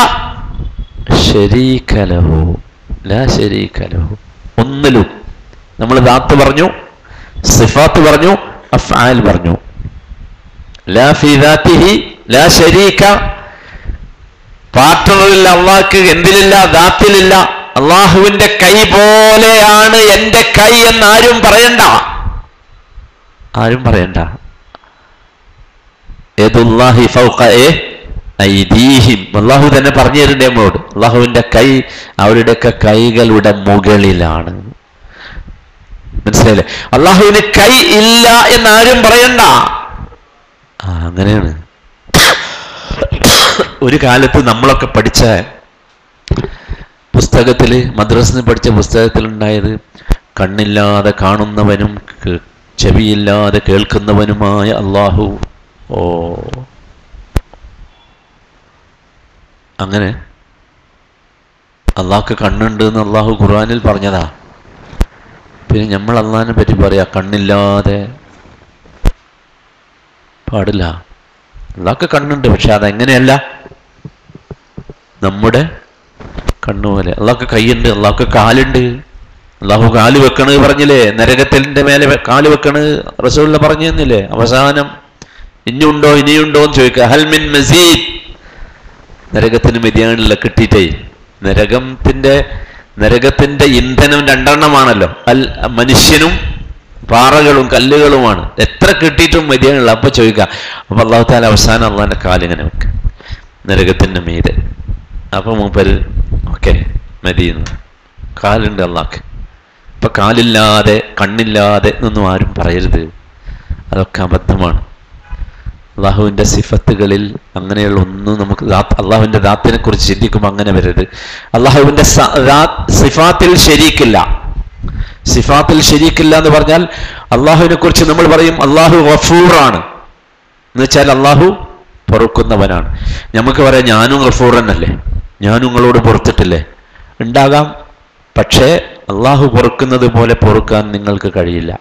ശരീക ലഹു. ലാ ശരീക ലഹു. ഒന്നിലും നമ്മൾ ദാത്ത് പറഞ്ഞു, സിഫാത്ത് പറഞ്ഞു, അഫ്ആൽ പറഞ്ഞു. ലാ ഫീ ദാതിഹി ലാ ശരീക. പാർട്ട്ണറില്ല അള്ളാഹ്ക്ക്. എന്തിലില്ല? ദാത്തിലില്ല. അള്ളാഹുവിന്റെ കൈ പോലെയാണ് എന്റെ കൈ എന്ന് ആരും പറയണ്ട. ആരും പറയണ്ട. യദുല്ലാഹി ഫൗഖ ഐദീഹിം. അള്ളാഹു തന്നെ പറഞ്ഞു തരുന്നുണ്ട് നമ്മളോട്. അള്ളാഹുവിന്റെ കൈ അവരുടെയൊക്കെ കൈകളുടെ മുകളിലാണ്. മനസ്സിലായില്ലേ? അള്ളാഹുവിന് കൈ ഇല്ല എന്നാരും പറയണ്ട. അങ്ങനെയാണ്. ഒരു കാലത്ത് നമ്മളൊക്കെ പഠിച്ച പുസ്തകത്തില്, മദ്രസിന് പഠിച്ച പുസ്തകത്തിലുണ്ടായത് കണ്ണില്ലാതെ കാണുന്നവനും ചെവിയില്ലാതെ കേൾക്കുന്നവനുമായ അള്ളാഹു. അങ്ങനെ അള്ളാഹ്ക്ക് കണ്ണുണ്ട് എന്ന് അള്ളാഹു ഖുർആനിൽ പറഞ്ഞതാ. പിന്നെ നമ്മൾ അള്ളാഹിനെ പറ്റി പറയാ കണ്ണില്ലാതെ പാടില്ല. അള്ളാഹ്ക്ക് കണ്ണുണ്ട്, പക്ഷെ അതെങ്ങനെയല്ല നമ്മുടെ കണ്ണുപോലെ. അള്ളാഹ്ക്ക് കൈയുണ്ട്, അള്ളാഹ്ക്ക് കാലുണ്ട്. അള്ളാഹു കാല് വെക്കണത് പറഞ്ഞില്ലേ? നരകത്തിന്റെ മേലെ കാല് വെക്കണത് റസൂലുള്ള പറഞ്ഞു തന്നില്ലേ? അവസാനം ഇനിയുണ്ടോ ഇനിയുണ്ടോ എന്ന് ചോദിക്കുക. ഹൽ മിൻ മസീദ്. നരകത്തിന് മെതിയാണില്ല കിട്ടിയിട്ടേ. നരകത്തിന്റെ ഇന്ധനം രണ്ടെണ്ണമാണല്ലോ, മനുഷ്യനും പാറകളും കല്ലുകളുമാണ്. എത്ര കിട്ടിയിട്ടും മെതിയാണില്ല. അപ്പൊ ചോദിക്കുക. അപ്പൊ അള്ളാഹു താല അവസാനം അള്ളാഹിന്റെ കാലിങ്ങനെ വെക്ക നരകത്തിന്റെ മീതെ. അപ്പൊ മൂപ്പര് ഓക്കെ മതിയെന്ന്. കാലുണ്ട് അള്ളാഹ്ക്ക്. ഇപ്പൊ കാലില്ലാതെ കണ്ണില്ലാതെ എന്നൊന്നും ആരും പറയരുത്. അതൊക്കെ അബദ്ധമാണ്. അള്ളാഹുവിൻ്റെ സിഫത്തുകളിൽ അങ്ങനെയുള്ള ഒന്നും നമുക്ക് അള്ളാഹുവിൻ്റെ ദാത്തിനെ കുറിച്ച് ചിന്തിക്കുമ്പോൾ അങ്ങനെ വരരുത്. അള്ളാഹുവിൻ്റെ സിഫാത്തിൽ ശരീക്കില്ല. സിഫാത്തിൽ ശരീക്കില്ല എന്ന് പറഞ്ഞാൽ അള്ളാഹുവിനെ കുറിച്ച് നമ്മൾ പറയും അള്ളാഹു ഗഫൂറാണ് എന്ന് വെച്ചാൽ അള്ളാഹു പൊറുക്കുന്നവനാണ്. നമുക്ക് പറയാം ഞാനും ഗഫൂറന്നല്ലേ, ഞാനും നിങ്ങളോട് പൊറുത്തിട്ടില്ലേ. ഉണ്ടാകാം, പക്ഷേ അള്ളാഹു പൊറുക്കുന്നത് പോലെ പൊറുക്കാൻ നിങ്ങൾക്ക് കഴിയില്ല.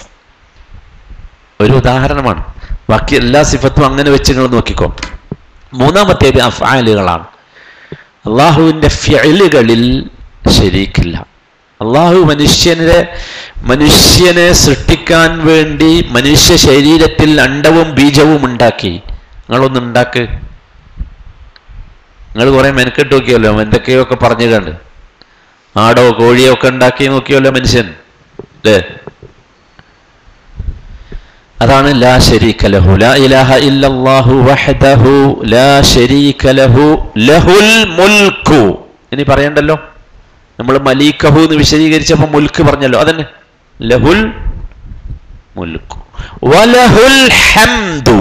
ഒരു ഉദാഹരണമാണ്. ബാക്കി എല്ലാ സിഫത്തും അങ്ങനെ വെച്ച് നിങ്ങൾ നോക്കിക്കോ. മൂന്നാമത്തേത് അഫ്ആലുകളാണ്. അള്ളാഹുവിൻ്റെ ഫിഅലുകളിൽ ശരീക്കില്ല. അള്ളാഹു മനുഷ്യനെ സൃഷ്ടിക്കാൻ വേണ്ടി മനുഷ്യ ശരീരത്തിൽ അണ്ടവും ബീജവും ഉണ്ടാക്കി. നിങ്ങളൊന്ന് ഉണ്ടാക്ക്. നിങ്ങൾ കുറെ മെനക്കെട്ട് നോക്കിയല്ലോ, എന്തൊക്കെയോ ഒക്കെ പറഞ്ഞു കണ്ട്. ആടോ കോഴിയോ ഒക്കെ ഉണ്ടാക്കി നോക്കിയല്ലോ മനുഷ്യൻ, അല്ലേ? അതാണ് ലാ ശരീക ലഹു, ലാ ഇലാഹ ഇല്ലല്ലാഹു വഹ്ദഹു ലാ ശരീക ലഹു ലഹുൽ മുൽക്കു. ഇനി പറയണ്ടല്ലോ, നമ്മൾ മലീക്കഹു എന്ന് വിശദീകരിച്ചപ്പോൾ മുൽക്ക് പറഞ്ഞല്ലോ, അതന്നെ ലഹുൽ മുൽക്കു വലഹുൽ ഹംദു.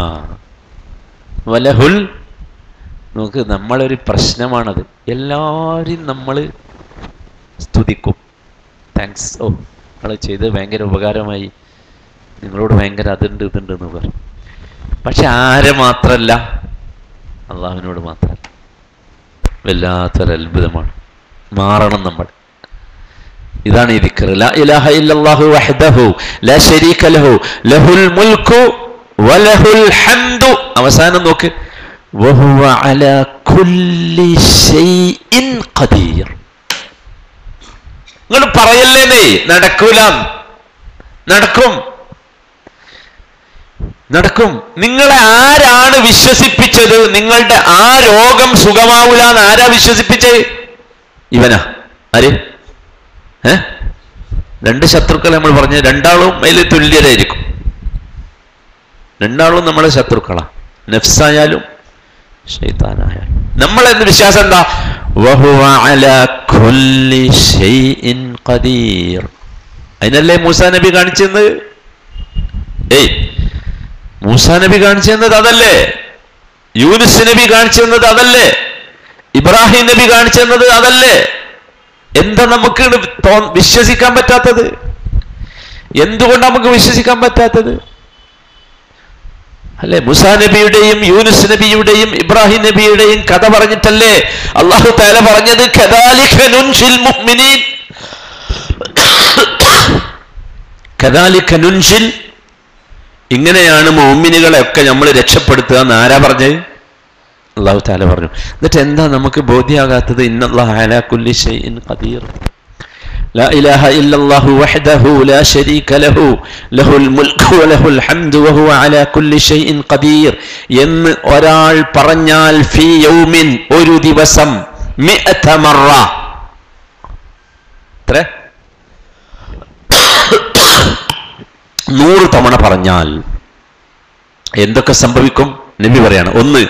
വലഹുൽ, നമുക്ക് നമ്മളൊരു പ്രശ്നമാണത്. എല്ലാവരും നമ്മൾ സ്തുതിക്കും, താങ്ക്സ്, ഓ നിങ്ങൾ ചെയ്ത് ഭയങ്കര ഉപകാരമായി, നിങ്ങളോട് ഭയങ്കര അതുണ്ട് ഇതുണ്ട് എന്ന് പറയും. പക്ഷെ ആരെ മാത്രല്ല, അള്ളാഹുവിനോട് മാത്രല്ല. വല്ലാത്തൊരു അത്ഭുതമാണ്. മാറണം നമ്മൾ. ഇതാണ് ഈ ദിക്ർ. ലാ ഇലാഹ ഇല്ലല്ലാഹു വഹ്ദഹു ലാ ശരീക ലഹു ലഹുൽ മുൽക്കു വലഹുൽ ഹംദു. അവസാനം നോക്ക്, വഹുവ അലാ കുല്ലി ശൈഇൻ ഖദീർ. നിങ്ങൾ പറയല്ലേ നടക്കൂല, നടക്കും, നടക്കും. നിങ്ങളെ ആരാണ് വിശ്വസിപ്പിച്ചത്? നിങ്ങളുടെ ആ രോഗം സുഖമാവൂല എന്ന് ആരാ വിശ്വസിപ്പിച്ചത്? ഇവനാ. ആര്? രണ്ട് ശത്രുക്കൾ നമ്മൾ പറഞ്ഞ, രണ്ടാളും അതിൽ തുല്യരായിരിക്കും. രണ്ടാളും നമ്മളെ ശത്രുക്കളാ, നഫ്സായാലും ശൈത്താനായാലും. നമ്മളെന്ന് വിശ്വാസം എന്താ? വഹുവ അലാ കുല്ലി ശൈഇൻ ഖദീർ. അതിനല്ലേ മൂസാ നബി കാണിച്ചെന്ന്? മൂസാ നബി കാണിച്ചെന്നത് അതല്ലേ? യൂനുസ് നബി കാണിച്ചെന്നത് അതല്ലേ? ഇബ്രാഹിം നബി കാണിച്ചെന്നത് അതല്ലേ? എന്താ നമുക്ക് വിശ്വസിക്കാൻ പറ്റാത്തത്? എന്തുകൊണ്ട് നമുക്ക് വിശ്വസിക്കാൻ പറ്റാത്തത്? അല്ലെ, മൂസാ നബിയുടെയും യൂനുസ് നബിയുടെയും ഇബ്രാഹിം നബിയുടെയും കഥ പറഞ്ഞിട്ടല്ലേ അല്ലാഹു തആല പറഞ്ഞത് കദാലിക നുൻഷിൽ മുഅ്മിനീൻ, കദാലിക നുൻഷിൽ, ഇങ്ങനെയാണ് മുഅ്മിനുകളെ ഒക്കെ നമ്മൾ രക്ഷപ്പെടുത്തുക എന്ന് ആരാ പറഞ്ഞത്? അല്ലാഹു തആല പറഞ്ഞു. എന്നിട്ട് എന്താ നമുക്ക് ബോധ്യമാകാത്തത്? ഇന്നല്ലാഹ അലാ കുല്ലി ശൈഇൻ ഖദീർ, ലാ ഇലാഹ ഇല്ലല്ലാഹു വഹ്ദഹു ലാ ശരീക ലഹു ലഹുൽ മുൽക്കു വലഹുൽ ഹംദു വഹുവ അലാ കുല്ലി ശൈഇൻ ഖദീർ എന്ന് ഒരാൾ പറഞ്ഞാൽ ഫീ യൗമിൻ, ഒരു ദിവസം, 100 മറ, എത്ര? 100 തവണ പറഞ്ഞാൽ എന്തൊക്കെ സംഭവിക്കും? നബി പറയാണ്, ഒന്ന്,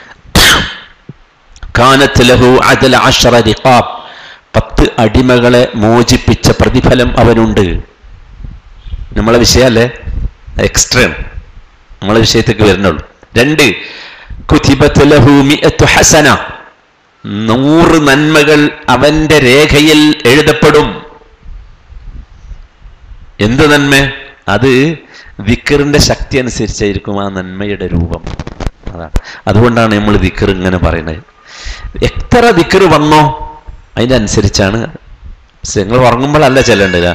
കാനത്ത് ലഹു അദല 10 റിഖാബ്, 10 അടിമകളെ മോചിപ്പിച്ച പ്രതിഫലം അവനുണ്ട്. നമ്മളെ വിഷയമല്ലേ, എക്സ്ട്രീം, നമ്മളെ വിഷയത്തേക്ക് വരുന്നുള്ളൂ. 2, കുതിബത്ത് ലഹു 100 ഹസന, 100 നന്മകൾ അവന്റെ രേഖയിൽ എഴുതപ്പെടും. എന്ത് നന്മ? അത് ദിക്റിന്റെ ശക്തി അനുസരിച്ചായിരിക്കും ആ നന്മയുടെ രൂപം. അതാണ്, അതുകൊണ്ടാണ് നമ്മൾ ദിക്ർ ഇങ്ങനെ പറയുന്നത്. എത്ര ദിക്ർ വന്നോ അതിൻ്റെ അനുസരിച്ചാണ്. നിങ്ങൾ ഉറങ്ങുമ്പോഴല്ല ചെല്ലേണ്ടത്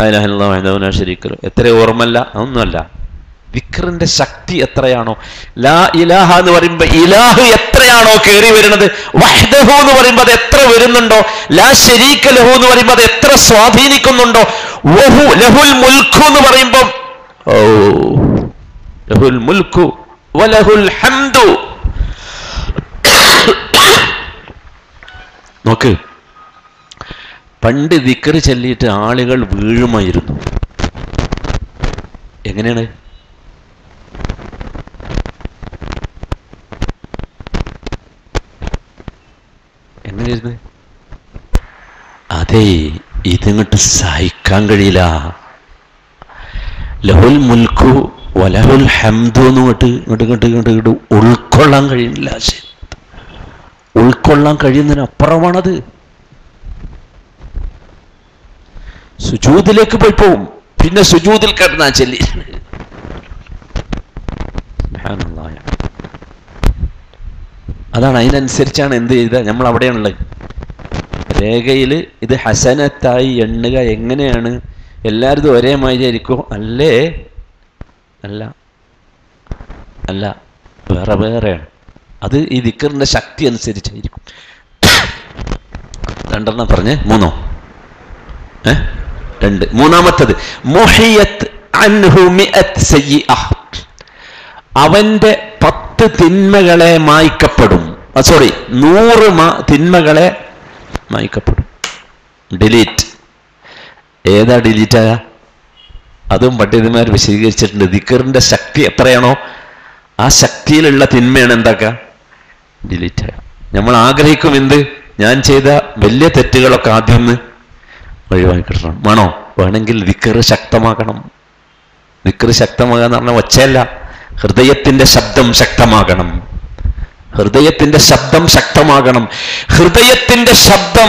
എത്ര ഓർമ്മല്ല, അതൊന്നുമല്ല. ദിക്റിന്റെ ശക്തി എത്രയാണോ, ലാ ഇലാഹ എന്ന് പറയുമ്പോൾ ഇലാഹ് എത്രയാണോ കയറി വരുന്നത്, വഹ്ദഹു എന്ന് പറയുമ്പോൾ അത് എത്ര വരുന്നുണ്ടോ, ലാ ശരീക ലഹു എന്ന് പറയുമ്പോൾ അത് എത്ര സ്വാധീനിക്കുന്നുണ്ടോ, വഹു ലഹുൽ മുൽക്കു എന്ന് പറയുമ്പോൾ ഓ ലഹുൽ മുൽക്കു വലഹുൽ ഹംദു. നോക്ക്, പണ്ട് ദിക്ർ ചൊല്ലിയിട്ട് ആളുകൾ വീഴുമായിരുന്നു. എങ്ങനെയാണ്? എങ്ങനെയായിരുന്നു? അതെ, ഇതിങ്ങോട്ട് സഹിക്കാൻ കഴിയില്ല. ലഹുൽ മുൽക്കു വലഹുൽ ഹംദു എന്ന് ഇങ്ങോട്ട് ഉൾക്കൊള്ളാൻ കഴിയുന്നില്ല. ഉൾക്കൊള്ളാൻ കഴിയുന്നതിനപ്പുറമാണത്. സുജൂദിലേക്ക് പോയി പോവും. പിന്നെ സുജൂദിൽ കിടന്നാ ചൊല്ലി. അതാണ്, അതിനനുസരിച്ചാണ് എന്ത് ചെയ്ത നമ്മൾ അവിടെയാണുള്ളത്. രേഖയിൽ ഇത് ഹസനത്തായി എണ്ണുക എങ്ങനെയാണ്? എല്ലാവരും ഒരേ മാതിരി ആയിരിക്കും? അല്ലേ? അല്ല, അല്ല, വേറെ വേറെയാണ്. അത് ഈ ദിക്റിന്റെ ശക്തി അനുസരിച്ചായിരിക്കും. രണ്ടെണ്ണം പറഞ്ഞ് മൂന്നോ? രണ്ട്. മൂന്നാമത്തത് മുഹിയത് അൻഹു മിഅത് സയ്യിഅഹ്, അവന്റെ 10 തിന്മകളെ മായ്ക്കപ്പെടും. 100 തിന്മകളെ മായ്ക്കപ്പെടും. ഡിലീറ്റ്. ഏതാ ഡിലീറ്റ് ആയ? അതും പണ്ഡിതന്മാർ വിശദീകരിച്ചിട്ടുണ്ട്. ദിക്റിന്റെ ശക്തി എത്രയാണോ ആ ശക്തിയിലുള്ള തിന്മയാണ് എന്താക്കുക? ഡിലീറ്റ് ആയ. നമ്മൾ ആഗ്രഹിക്കും എന്ത്? ഞാൻ ചെയ്ത വലിയ തെറ്റുകളൊക്കെ ആദ്യം ഒന്ന് ഒഴിവാക്കി കിട്ടണം. വേണോ? വേണമെങ്കിൽ ദിക്ർ ശക്തമാക്കണം. ദിക്ർ ശക്തമാകുക എന്ന് പറഞ്ഞാൽ ഒച്ചയല്ല, ഹൃദയത്തിന്റെ ശബ്ദം ശക്തമാകണം. ഹൃദയത്തിന്റെ ശബ്ദം ശക്തമാകണം. ഹൃദയത്തിന്റെ ശബ്ദം.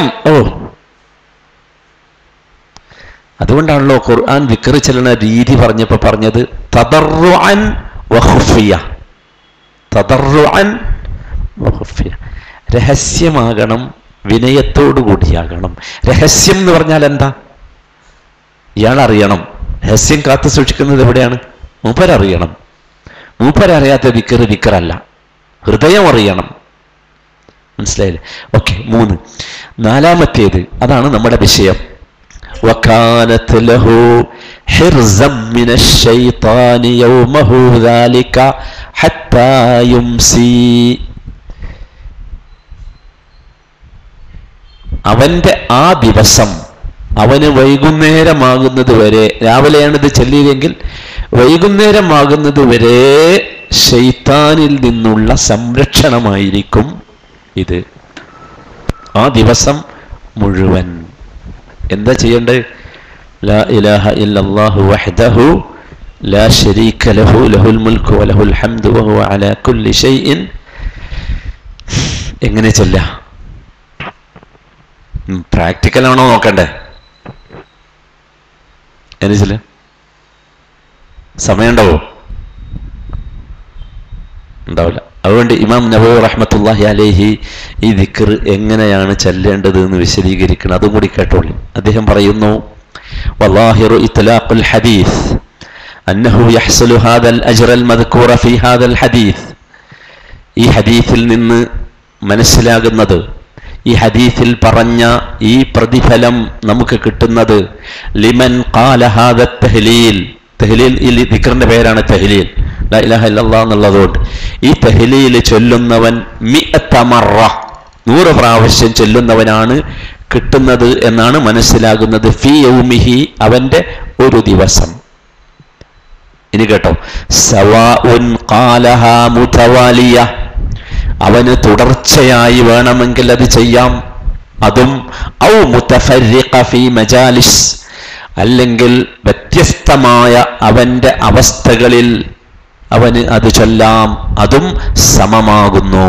അതുകൊണ്ടാണല്ലോ ഖുർആൻ ദിക്ർ ചെല്ലുന്ന രീതി പറഞ്ഞപ്പോ പറഞ്ഞത് തദർറുഅൻ വഖുഫിയ. തദർറുഅൻ വഖുഫിയ. രഹസ്യമാകണം, വിനയത്തോടു കൂടിയാകണം. രഹസ്യം എന്ന് പറഞ്ഞാൽ എന്താ? ഇയാൾ അറിയണം. രഹസ്യം കാത്തു സൂക്ഷിക്കുന്നത് എവിടെയാണ്? മൂപ്പരറിയണം. മൂപ്പരറിയാത്ത ദിക്ർ ദിക്റല്ല, ഹൃദയം അറിയണം. മനസ്സിലായില്ലേ? ഓക്കെ. 3. നാലാമത്തേത്, അതാണ് നമ്മുടെ വിഷയം. وكانت له حرزا من الشيطان يومه ذلك حتى يمسي. അവന്റെ ആ ദിവസം അവന് വൈകുന്നേരമാകുന്നത് വരെ, രാവിലെയാണ് ഇത് ചൊല്ലിയതെങ്കിൽ വൈകുന്നേരമാകുന്നത് വരെ ശൈത്താനിൽ നിന്നുള്ള സംരക്ഷണമായിരിക്കും ഇത്. ആ ദിവസം മുഴുവൻ എന്താ ചെയ്യേണ്ടത്? ലാ ഇലാഹ ഇല്ലല്ലാഹു വഹ്ദഹു ലാ ശരീക ലഹു ലഹുൽ മുൽക്കു വലഹുൽ ഹംദു വഹുവ അലാ കുല്ലി ഷൈഇൻ. എങ്ങനെ ചൊല്ലാം? പ്രാക്ടിക്കലാണോ നോക്കണ്ടേ? എങ്ങനെ ചൊല്ലാം? സമയമുണ്ടാവോ? ഉണ്ടാവില്ല. അതുകൊണ്ട് ഇമാം നബവി റഹ്മത്തുള്ളാഹി അലൈഹി ഈ ദിക്ർ എങ്ങനെയാണ് ചൊല്ലേണ്ടത് എന്ന് വിശദീകരിക്കണം. അതും കൂടി കേട്ടോളി. അദ്ദേഹം പറയുന്നു, വല്ലാഹിറു ഇത്ലാഖുൽ ഹദീസ് അന്നഹു യഹ്സുലു ഹാദൽ അജ്റൽ മദ്കൂറ ഫീ ഹാദൽ ഹദീസ്. ഈ ഹദീസിൽ നിന്ന് മനസ്സിലാകുന്നത്, ഈ ഹദീസിൽ പറഞ്ഞ ഈ പ്രതിഫലം നമുക്ക് കിട്ടുന്നത് ലിമൻ ഖാല ഹാദ തഹ്ലീൽ. തഹ്ലീൽ, ഈ ദിക്റിന്റെ പേരാണ് തഹ്ലീൽ, ലാ ഇലാഹ ഇല്ലല്ലാഹ് എന്നുള്ളതുകൊണ്ട്. ഈ തഹ്ലീൽ ചൊല്ലുന്നവൻ 100 മറ, 100 പ്രാവശ്യം ചൊല്ലുന്നവനാണ് കിട്ടുന്നത് എന്നാണ് മനസ്സിലാകുന്നത്. ഫീ യൗമിഹി, അവന്റെ ഒരു ദിവസം. ഇനി കേട്ടോ, സവാഉൻ ഖാലഹാ മുതവാലിയ, അവന് തുടർച്ചയായി വേണമെങ്കിൽ അത് ചെയ്യാം. അതും ഔ മുതഫർരിഖ ഫീ മജാലിസ്, അല്ലെങ്കിൽ വ്യത്യസ്തമായ അവന്റെ അവസ്ഥകളിൽ അവന് അത് ചൊല്ലാം. അതും സമമാകുന്നു.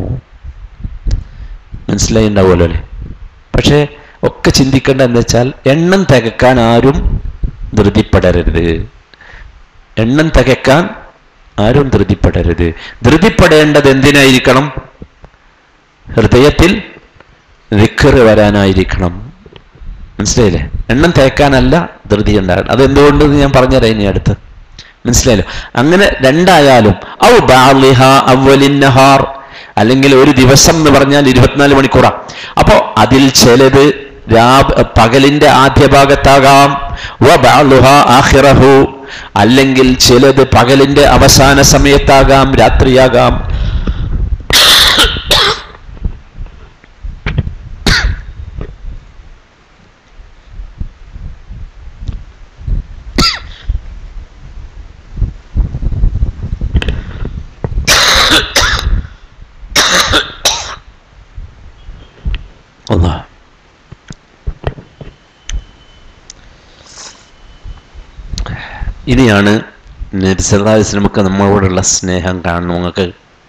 മനസ്സിലായിണ്ടാവുമല്ലോ അല്ലേ? പക്ഷെ ഒക്കെ ചിന്തിക്കേണ്ട എന്താ വെച്ചാൽ, എണ്ണം തികക്കാൻ ആരും ധൃതിപ്പെടരുത്. എണ്ണം തികക്കാൻ ആരും ധൃതിപ്പെടരുത്. ധൃതിപ്പെടേണ്ടത് എന്തിനായിരിക്കണം? ഹൃദയത്തിൽ ദിക്ർ വരാനായിരിക്കണം. മനസ്സിലായില്ലേ? എണ്ണം തേക്കാനല്ല ധൃതി ഉണ്ടാകണം. അതെന്തുകൊണ്ടെന്ന് ഞാൻ പറഞ്ഞുതരാം ഇനി അടുത്ത്. മനസ്സിലായല്ലോ? അങ്ങനെ രണ്ടായാലും, ഔ ബാലിഹ അവ്വലിൻ നഹാർ, അല്ലെങ്കിൽ ഒരു ദിവസം എന്ന് പറഞ്ഞാൽ 24 മണിക്കൂറാ. അപ്പോ അതിൽ ചിലത് പകലിന്റെ ആദ്യ ഭാഗത്താകാം, വ ബഅലുഹ ആഖിറഹു, അല്ലെങ്കിൽ ചിലത് പകലിന്റെ അവസാന സമയത്താകാം, രാത്രിയാകാം. ഇനിയാണ് നബി സല്ലല്ലാഹു അലൈഹി വസല്ലമക്ക് നമ്മളോടുള്ള സ്നേഹം കാണണം. നിങ്ങൾക്ക്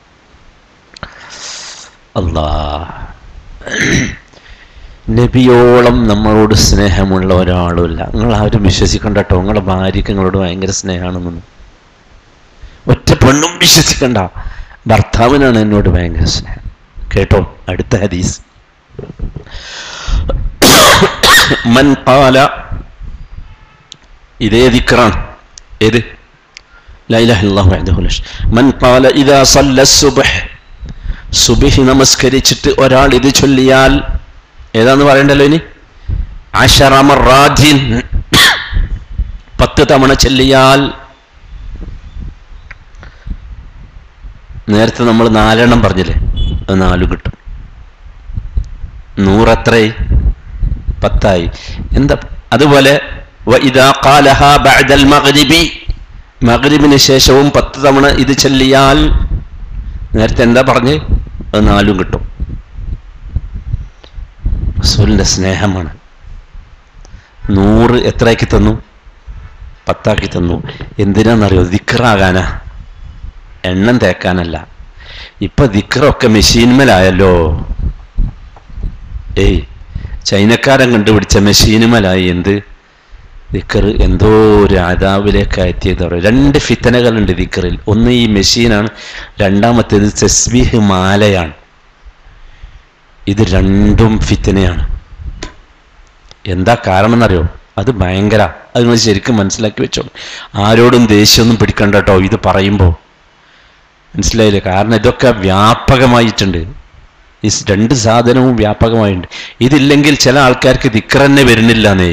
നബിയോളം നമ്മളോട് സ്നേഹമുള്ള ഒരാളുമില്ല. നിങ്ങൾ ആരും വിശ്വസിക്കണ്ട കേട്ടോ, നിങ്ങളുടെ ഭാര്യയ്ക്ക് നിങ്ങളോട് ഭയങ്കര സ്നേഹമാണെന്നൊന്നും ഒറ്റ പെണ്ണും വിശ്വസിക്കണ്ട. ഭർത്താവിനാണ് എന്നോട് ഭയങ്കര സ്നേഹം. കേട്ടോ അടുത്ത ഹദീസ്. മൻ ഖാല, ഇതേ ദിക്റാണ്. ഏത്? ലാ ഇലാഹ ഇല്ലല്ലാഹു വഹ്ദഹു ലാ ശരീക ലഹു. മൻ ഖാല ഇദാ സല്ല സുബ്ഹ്, സുബ്ഹി നമസ്കരിച്ചിട്ട് ഒരാൾ ഇത് ചൊല്ലിയാൽ, ഏതാന്ന് പറയണ്ടല്ലോ ഇനി, 10 മർറാത്തിൻ, 10 തവണ ചൊല്ലിയാൽ, നേരത്തെ നമ്മൾ 4 എണ്ണം പറഞ്ഞില്ലേ, അത് 4 കിട്ടും. 100 എത്രയായി? 10 ആയി. എന്താ? അതുപോലെ വഇദാ ഖാലഹാ ബഅദൽ മഗ്രിബി, മഗ്രിബിന് ശേഷവും 10 തവണ ഇത് ചൊല്ലിയാൽ, നേരത്തെ എന്താ പറഞ്ഞ്? അത് 4 കിട്ടും. റസൂലിന്റെ സ്നേഹമാണ്. 100 എത്രയാക്കി തന്നു? 10 ആക്കി തന്നു. എന്തിനാണെന്നറിയോ? ദിക്റാകാനാ, എണ്ണം തേക്കാനല്ല. ഇപ്പൊ ദിക്റൊക്കെ മെഷീൻമേലായല്ലോ. ചൈനക്കാരൻ കണ്ടുപിടിച്ച മെഷീനുമലായി. എന്ത് ദിക്ർ? എന്തോ ഒരു അദാബിലേക്ക് എത്തിയത്. 2 ഫിത്തനകളുണ്ട് ദിക്റിൽ. ഒന്ന് ഈ മെഷീനാണ്, രണ്ടാമത്തേത് തസ്ബീഹ് മാലയാണ്. ഇത് രണ്ടും ഫിത്തനയാണ്. എന്താ കാരണം എന്നറിയോ? അത് ഭയങ്കര, അത് നിങ്ങൾ ശരിക്കും മനസ്സിലാക്കി വെച്ചോളൂ. ആരോടും ദേഷ്യമൊന്നും പിടിക്കണ്ട കേട്ടോ ഇത് പറയുമ്പോൾ, മനസ്സിലായില്ലേ? കാരണം ഇതൊക്കെ വ്യാപകമായിട്ടുണ്ട്. ഈ 2 സാധനവും വ്യാപകമായിട്ടുണ്ട്. ഇതില്ലെങ്കിൽ ചില ആൾക്കാർക്ക് ദിക്ർ തന്നെ വരുന്നില്ലെന്നേ.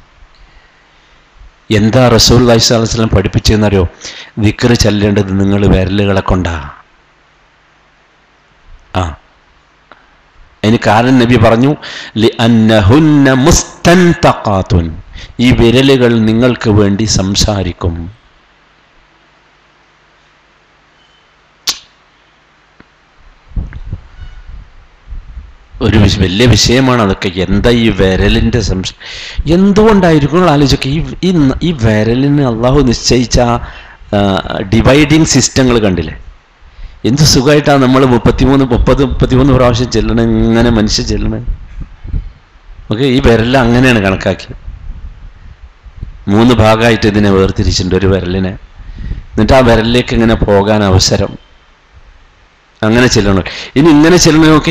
എന്താ റസൂലുള്ളാഹി സ്വല്ലല്ലാഹു അലൈഹി വസല്ലം പഠിപ്പിച്ചതെന്നറിയോ? ദിക്ർ ചൊല്ലേണ്ടത് നിങ്ങൾ വിരലുകളെ കൊണ്ടാ. അതിന് കാരണം നബി പറഞ്ഞു, ലിഅന്നഹുന്ന മുസ്തൻതഖാതുൻ, ഈ വിരലുകൾ നിങ്ങൾക്ക് വേണ്ടി സംസാരിക്കും. ഒരു വലിയ വിഷയമാണ് അതൊക്കെ. എന്താ ഈ വിരലിൻ്റെ എന്തുകൊണ്ടായിരിക്കും ആലോചിക്കുക? ഈ വിരലിന് അള്ളാഹു നിശ്ചയിച്ച ഡിവൈഡിങ് സിസ്റ്റങ്ങൾ കണ്ടില്ലേ? എന്ത് സുഖമായിട്ടാണ് നമ്മൾ 33 പ്രാവശ്യം ചെല്ലണം, ഇങ്ങനെ മനുഷ്യ ചെല്ലണം. ഓക്കെ, ഈ വിരൽ അങ്ങനെയാണ് കണക്കാക്കി. 3 ഭാഗമായിട്ട് ഇതിനെ വേർതിരിച്ചിട്ടുണ്ട്, ഒരു വിരലിനെ. എന്നിട്ട് ആ വിരലിലേക്ക് ഇങ്ങനെ പോകാൻ അവസരം, അങ്ങനെ ചെല്ലണം. ഇനി ഇങ്ങനെ ചെല്ലണം. നോക്കി,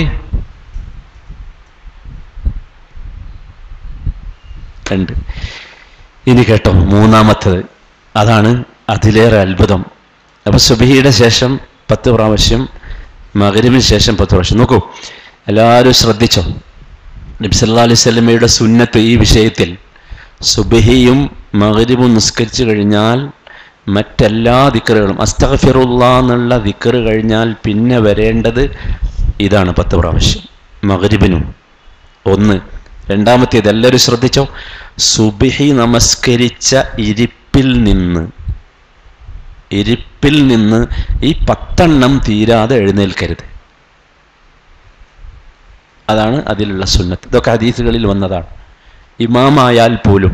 2. ഇനി കേട്ടോ, 3-മത്തത്, അതാണ് അതിലേറെ അത്ഭുതം. അപ്പൊ സുബ്ഹിയുടെ ശേഷം 10 പ്രാവശ്യം, മഗ്രിബിന് ശേഷം 10 പ്രാവശ്യം. നോക്കൂ, എല്ലാവരും ശ്രദ്ധിച്ചോ. നബി സല്ലല്ലാഹു അലൈഹി വസല്ലമയുടെ സുന്നത്ത് ഈ വിഷയത്തിൽ, സുബ്ഹിയും മഗ്രിബും നിസ്കരിച്ചു കഴിഞ്ഞാൽ മറ്റെല്ലാ ദിക്റുകളും, അസ്തഗ്ഫിറുല്ലാഹ് എന്നുള്ള ദിക്ർ കഴിഞ്ഞാൽ പിന്നെ വരേണ്ടത് ഇതാണ്, 10 പ്രാവശ്യം. മഗ്രിബിനും 1. രണ്ടാമത്തേത് എല്ലാവരും ശ്രദ്ധിച്ചോ, സുബ്ഹി നമസ്കരിച്ച ഇരിപ്പിൽ നിന്ന് ഈ 10 എണ്ണം തീരാതെ എഴുന്നേൽക്കരുത്. അതാണ് അതിലുള്ള സുന്നത്ത്. ഇതൊക്കെ ഹദീസുകളിൽ വന്നതാണ്. ഇമാമായാൽ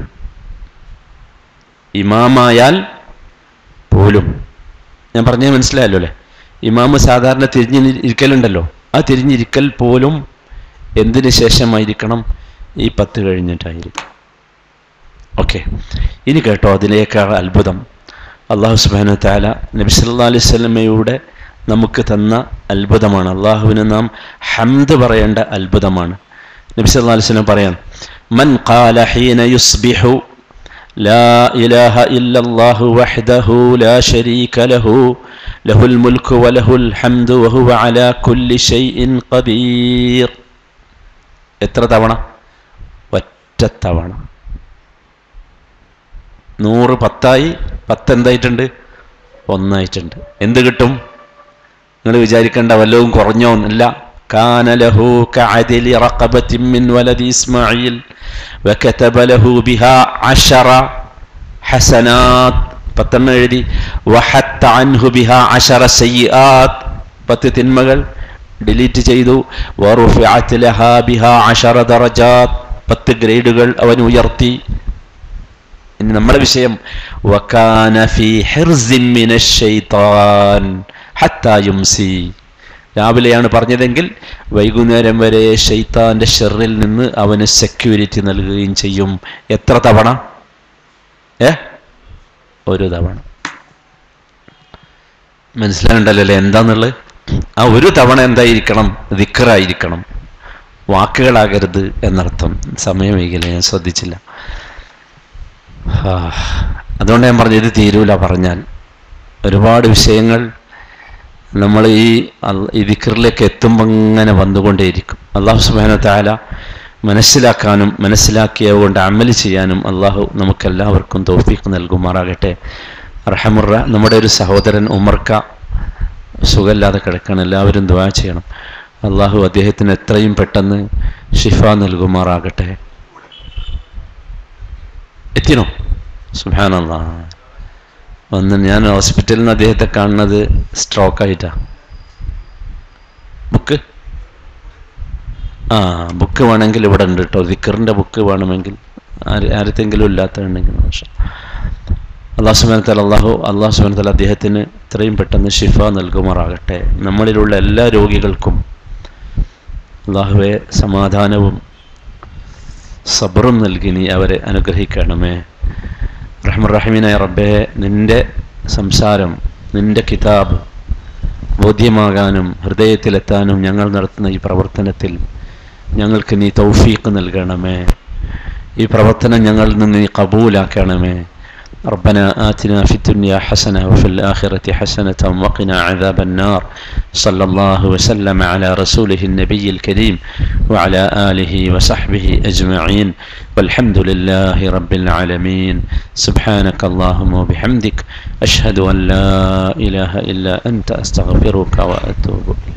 പോലും ഞാൻ പറഞ്ഞത് മനസ്സിലായല്ലോ അല്ലേ? ഇമാമ് സാധാരണ തിരിഞ്ഞിരിക്കലുണ്ടല്ലോ, ആ തിരിഞ്ഞിരിക്കൽ പോലും എന്തിനു ശേഷമായിരിക്കണം? ഈ 10 കഴിഞ്ഞിട്ടായിരിക്കും. ഓക്കെ, ഇനി കേട്ടോ അതിലേക്കാൾ അത്ഭുതം. അള്ളാഹു സുബ്ഹാനഹു വ തആല നബി സല്ലല്ലാഹു അലൈഹി വസല്ലമയുടെ നമുക്ക് തന്ന അത്ഭുതമാണ്. അള്ളാഹുവിന് നാം ഹംദ് പറയേണ്ട അത്ഭുതമാണ്. നബി സല്ലല്ലാഹു അലൈഹി വസല്ലം പറയാൻ, മൻ ഖാല ഹീന യുസ്ബിഹു ലാ ഇലാഹ ഇല്ലല്ലാഹു വഹ്ദഹു ലാ ശരീക ലഹു ലഹുൽ മുൽക്കു വലഹുൽ ഹംദു വഹുവ അലാ കുല്ലി ഷൈഇൻ ഖദീർ. എത്ര തവണ? ഒറ്റ തവണ. 100 10ആയി, 10 എന്തായിട്ടുണ്ട്? 1 ആയിട്ടുണ്ട്. എന്ത് കിട്ടും? നിങ്ങൾ വിചാരിക്കേണ്ട വല്ലതും കുറഞ്ഞോ എന്നല്ല. കാന ലഹു കഅദലി റഖബത്തിൻ മിൻ വലദി ഇസ്മാഈൽ വകതബ ലഹു ബിഹാ 10 ഹസനാത്ത്, 10 എഴുതി. വഹത്ത അൻഹു ബിഹാ 10 സയ്യിആത്ത്, 10 തിന്മകൾ ഡിലീറ്റ് ചെയ്തു. വറുഫിഅത് ലഹാ ബിഹാ 10 ദറജാത്ത്, 10 ഗ്രേഡുകൾ അവൻ ഉയർത്തി. ഇനി നമ്മുടെ വിഷയം വകാന ഫീ ഹിർസിൻ മിനശ് ശൈത്താൻ ഹത്താ യുംസി. രാവിലെയാണ് പറഞ്ഞതെങ്കിൽ വൈകുന്നേരം വരെ ശൈത്താന്റെ ഷർറിൽ നിന്ന് അവന് സെക്യൂരിറ്റി നൽകുകയും ചെയ്യും. എത്ര തവണ? ഒരു തവണ. മനസ്സിലാകണ്ടല്ലേ എന്താന്നുള്ളത്? ആ ഒരു തവണ എന്തായിരിക്കണം? ദിക്റായിരിക്കണം, വാക്കുകളാകരുത് എന്നർത്ഥം. സമയം വൈകില്ല, ഞാൻ ശ്രദ്ധിച്ചില്ല. അതുകൊണ്ട് ഞാൻ പറഞ്ഞു ഇത് തീരൂല പറഞ്ഞാൽ. ഒരുപാട് വിഷയങ്ങൾ നമ്മൾ ഈ ദിക്റിലേക്ക് എത്തുമ്പോൾ ഇങ്ങനെ വന്നുകൊണ്ടേയിരിക്കും. അല്ലാഹു സുബ്ഹാനഹു വ തആല മനസ്സിലാക്കാനും മനസ്സിലാക്കിയ കൊണ്ട് അമല് ചെയ്യാനും അള്ളാഹു നമുക്കെല്ലാവർക്കും തൗഫീഖ് നൽകുമാറാകട്ടെ. നമ്മുടെ ഒരു സഹോദരൻ ഉമർക്ക സുഖമില്ലാതെ കിടക്കണം, എല്ലാവരും ദുആ ചെയ്യണം. അള്ളാഹു അദ്ദേഹത്തിന് എത്രയും പെട്ടെന്ന് ഷിഫ നൽകുമാറാകട്ടെ. എത്തിനോ? സുബ്ഹാനല്ലാഹ്. ഞാൻ ഹോസ്പിറ്റലിൽ നിന്ന് അദ്ദേഹത്തെ കാണുന്നത് സ്ട്രോക്കായിട്ടാണ്. ബുക്ക് വേണമെങ്കിൽ ഇവിടെ ഉണ്ട് കേട്ടോ, ദിക്റിൻ്റെ ബുക്ക് വേണമെങ്കിൽ ആരെങ്കിലും ഇല്ലാത്തതുണ്ടെങ്കിൽ. അല്ലാഹു സുബ്ഹാനഹു വ തആല അദ്ദേഹത്തിന് എത്രയും പെട്ടെന്ന് ഷിഫ നൽകുമാറാകട്ടെ. നമ്മളിലുള്ള എല്ലാ രോഗികൾക്കും അല്ലാഹുവേ സമാധാനവും സബ്റും നൽകി നീ അവരെ അനുഗ്രഹിക്കണമേ. റഹ്മാനായ റബ്ബേ, നിന്റെ സംസാരം, നിന്റെ കിതാബ് ബോധ്യമാകാനും ഹൃദയത്തിലെത്താനും ഞങ്ങൾ നടത്തുന്ന ഈ പ്രവർത്തനത്തിൽ ഞങ്ങൾക്ക് നീ തൗഫീഖ് നൽകണമേ. ഈ പ്രവർത്തനം ഞങ്ങളിൽ നിന്ന് നീ കബൂലാക്കണമേ. ربنا آتنا في الدنيا حسنة وفي الآخرة حسنة وقنا عذاب النار. صلى الله وسلم على رسوله النبي الكريم وعلى آله وصحبه أجمعين والحمد لله رب العالمين. سبحانك اللهم وبحمدك أشهد أن لا إله إلا أنت أستغفرك وأتوب إليك.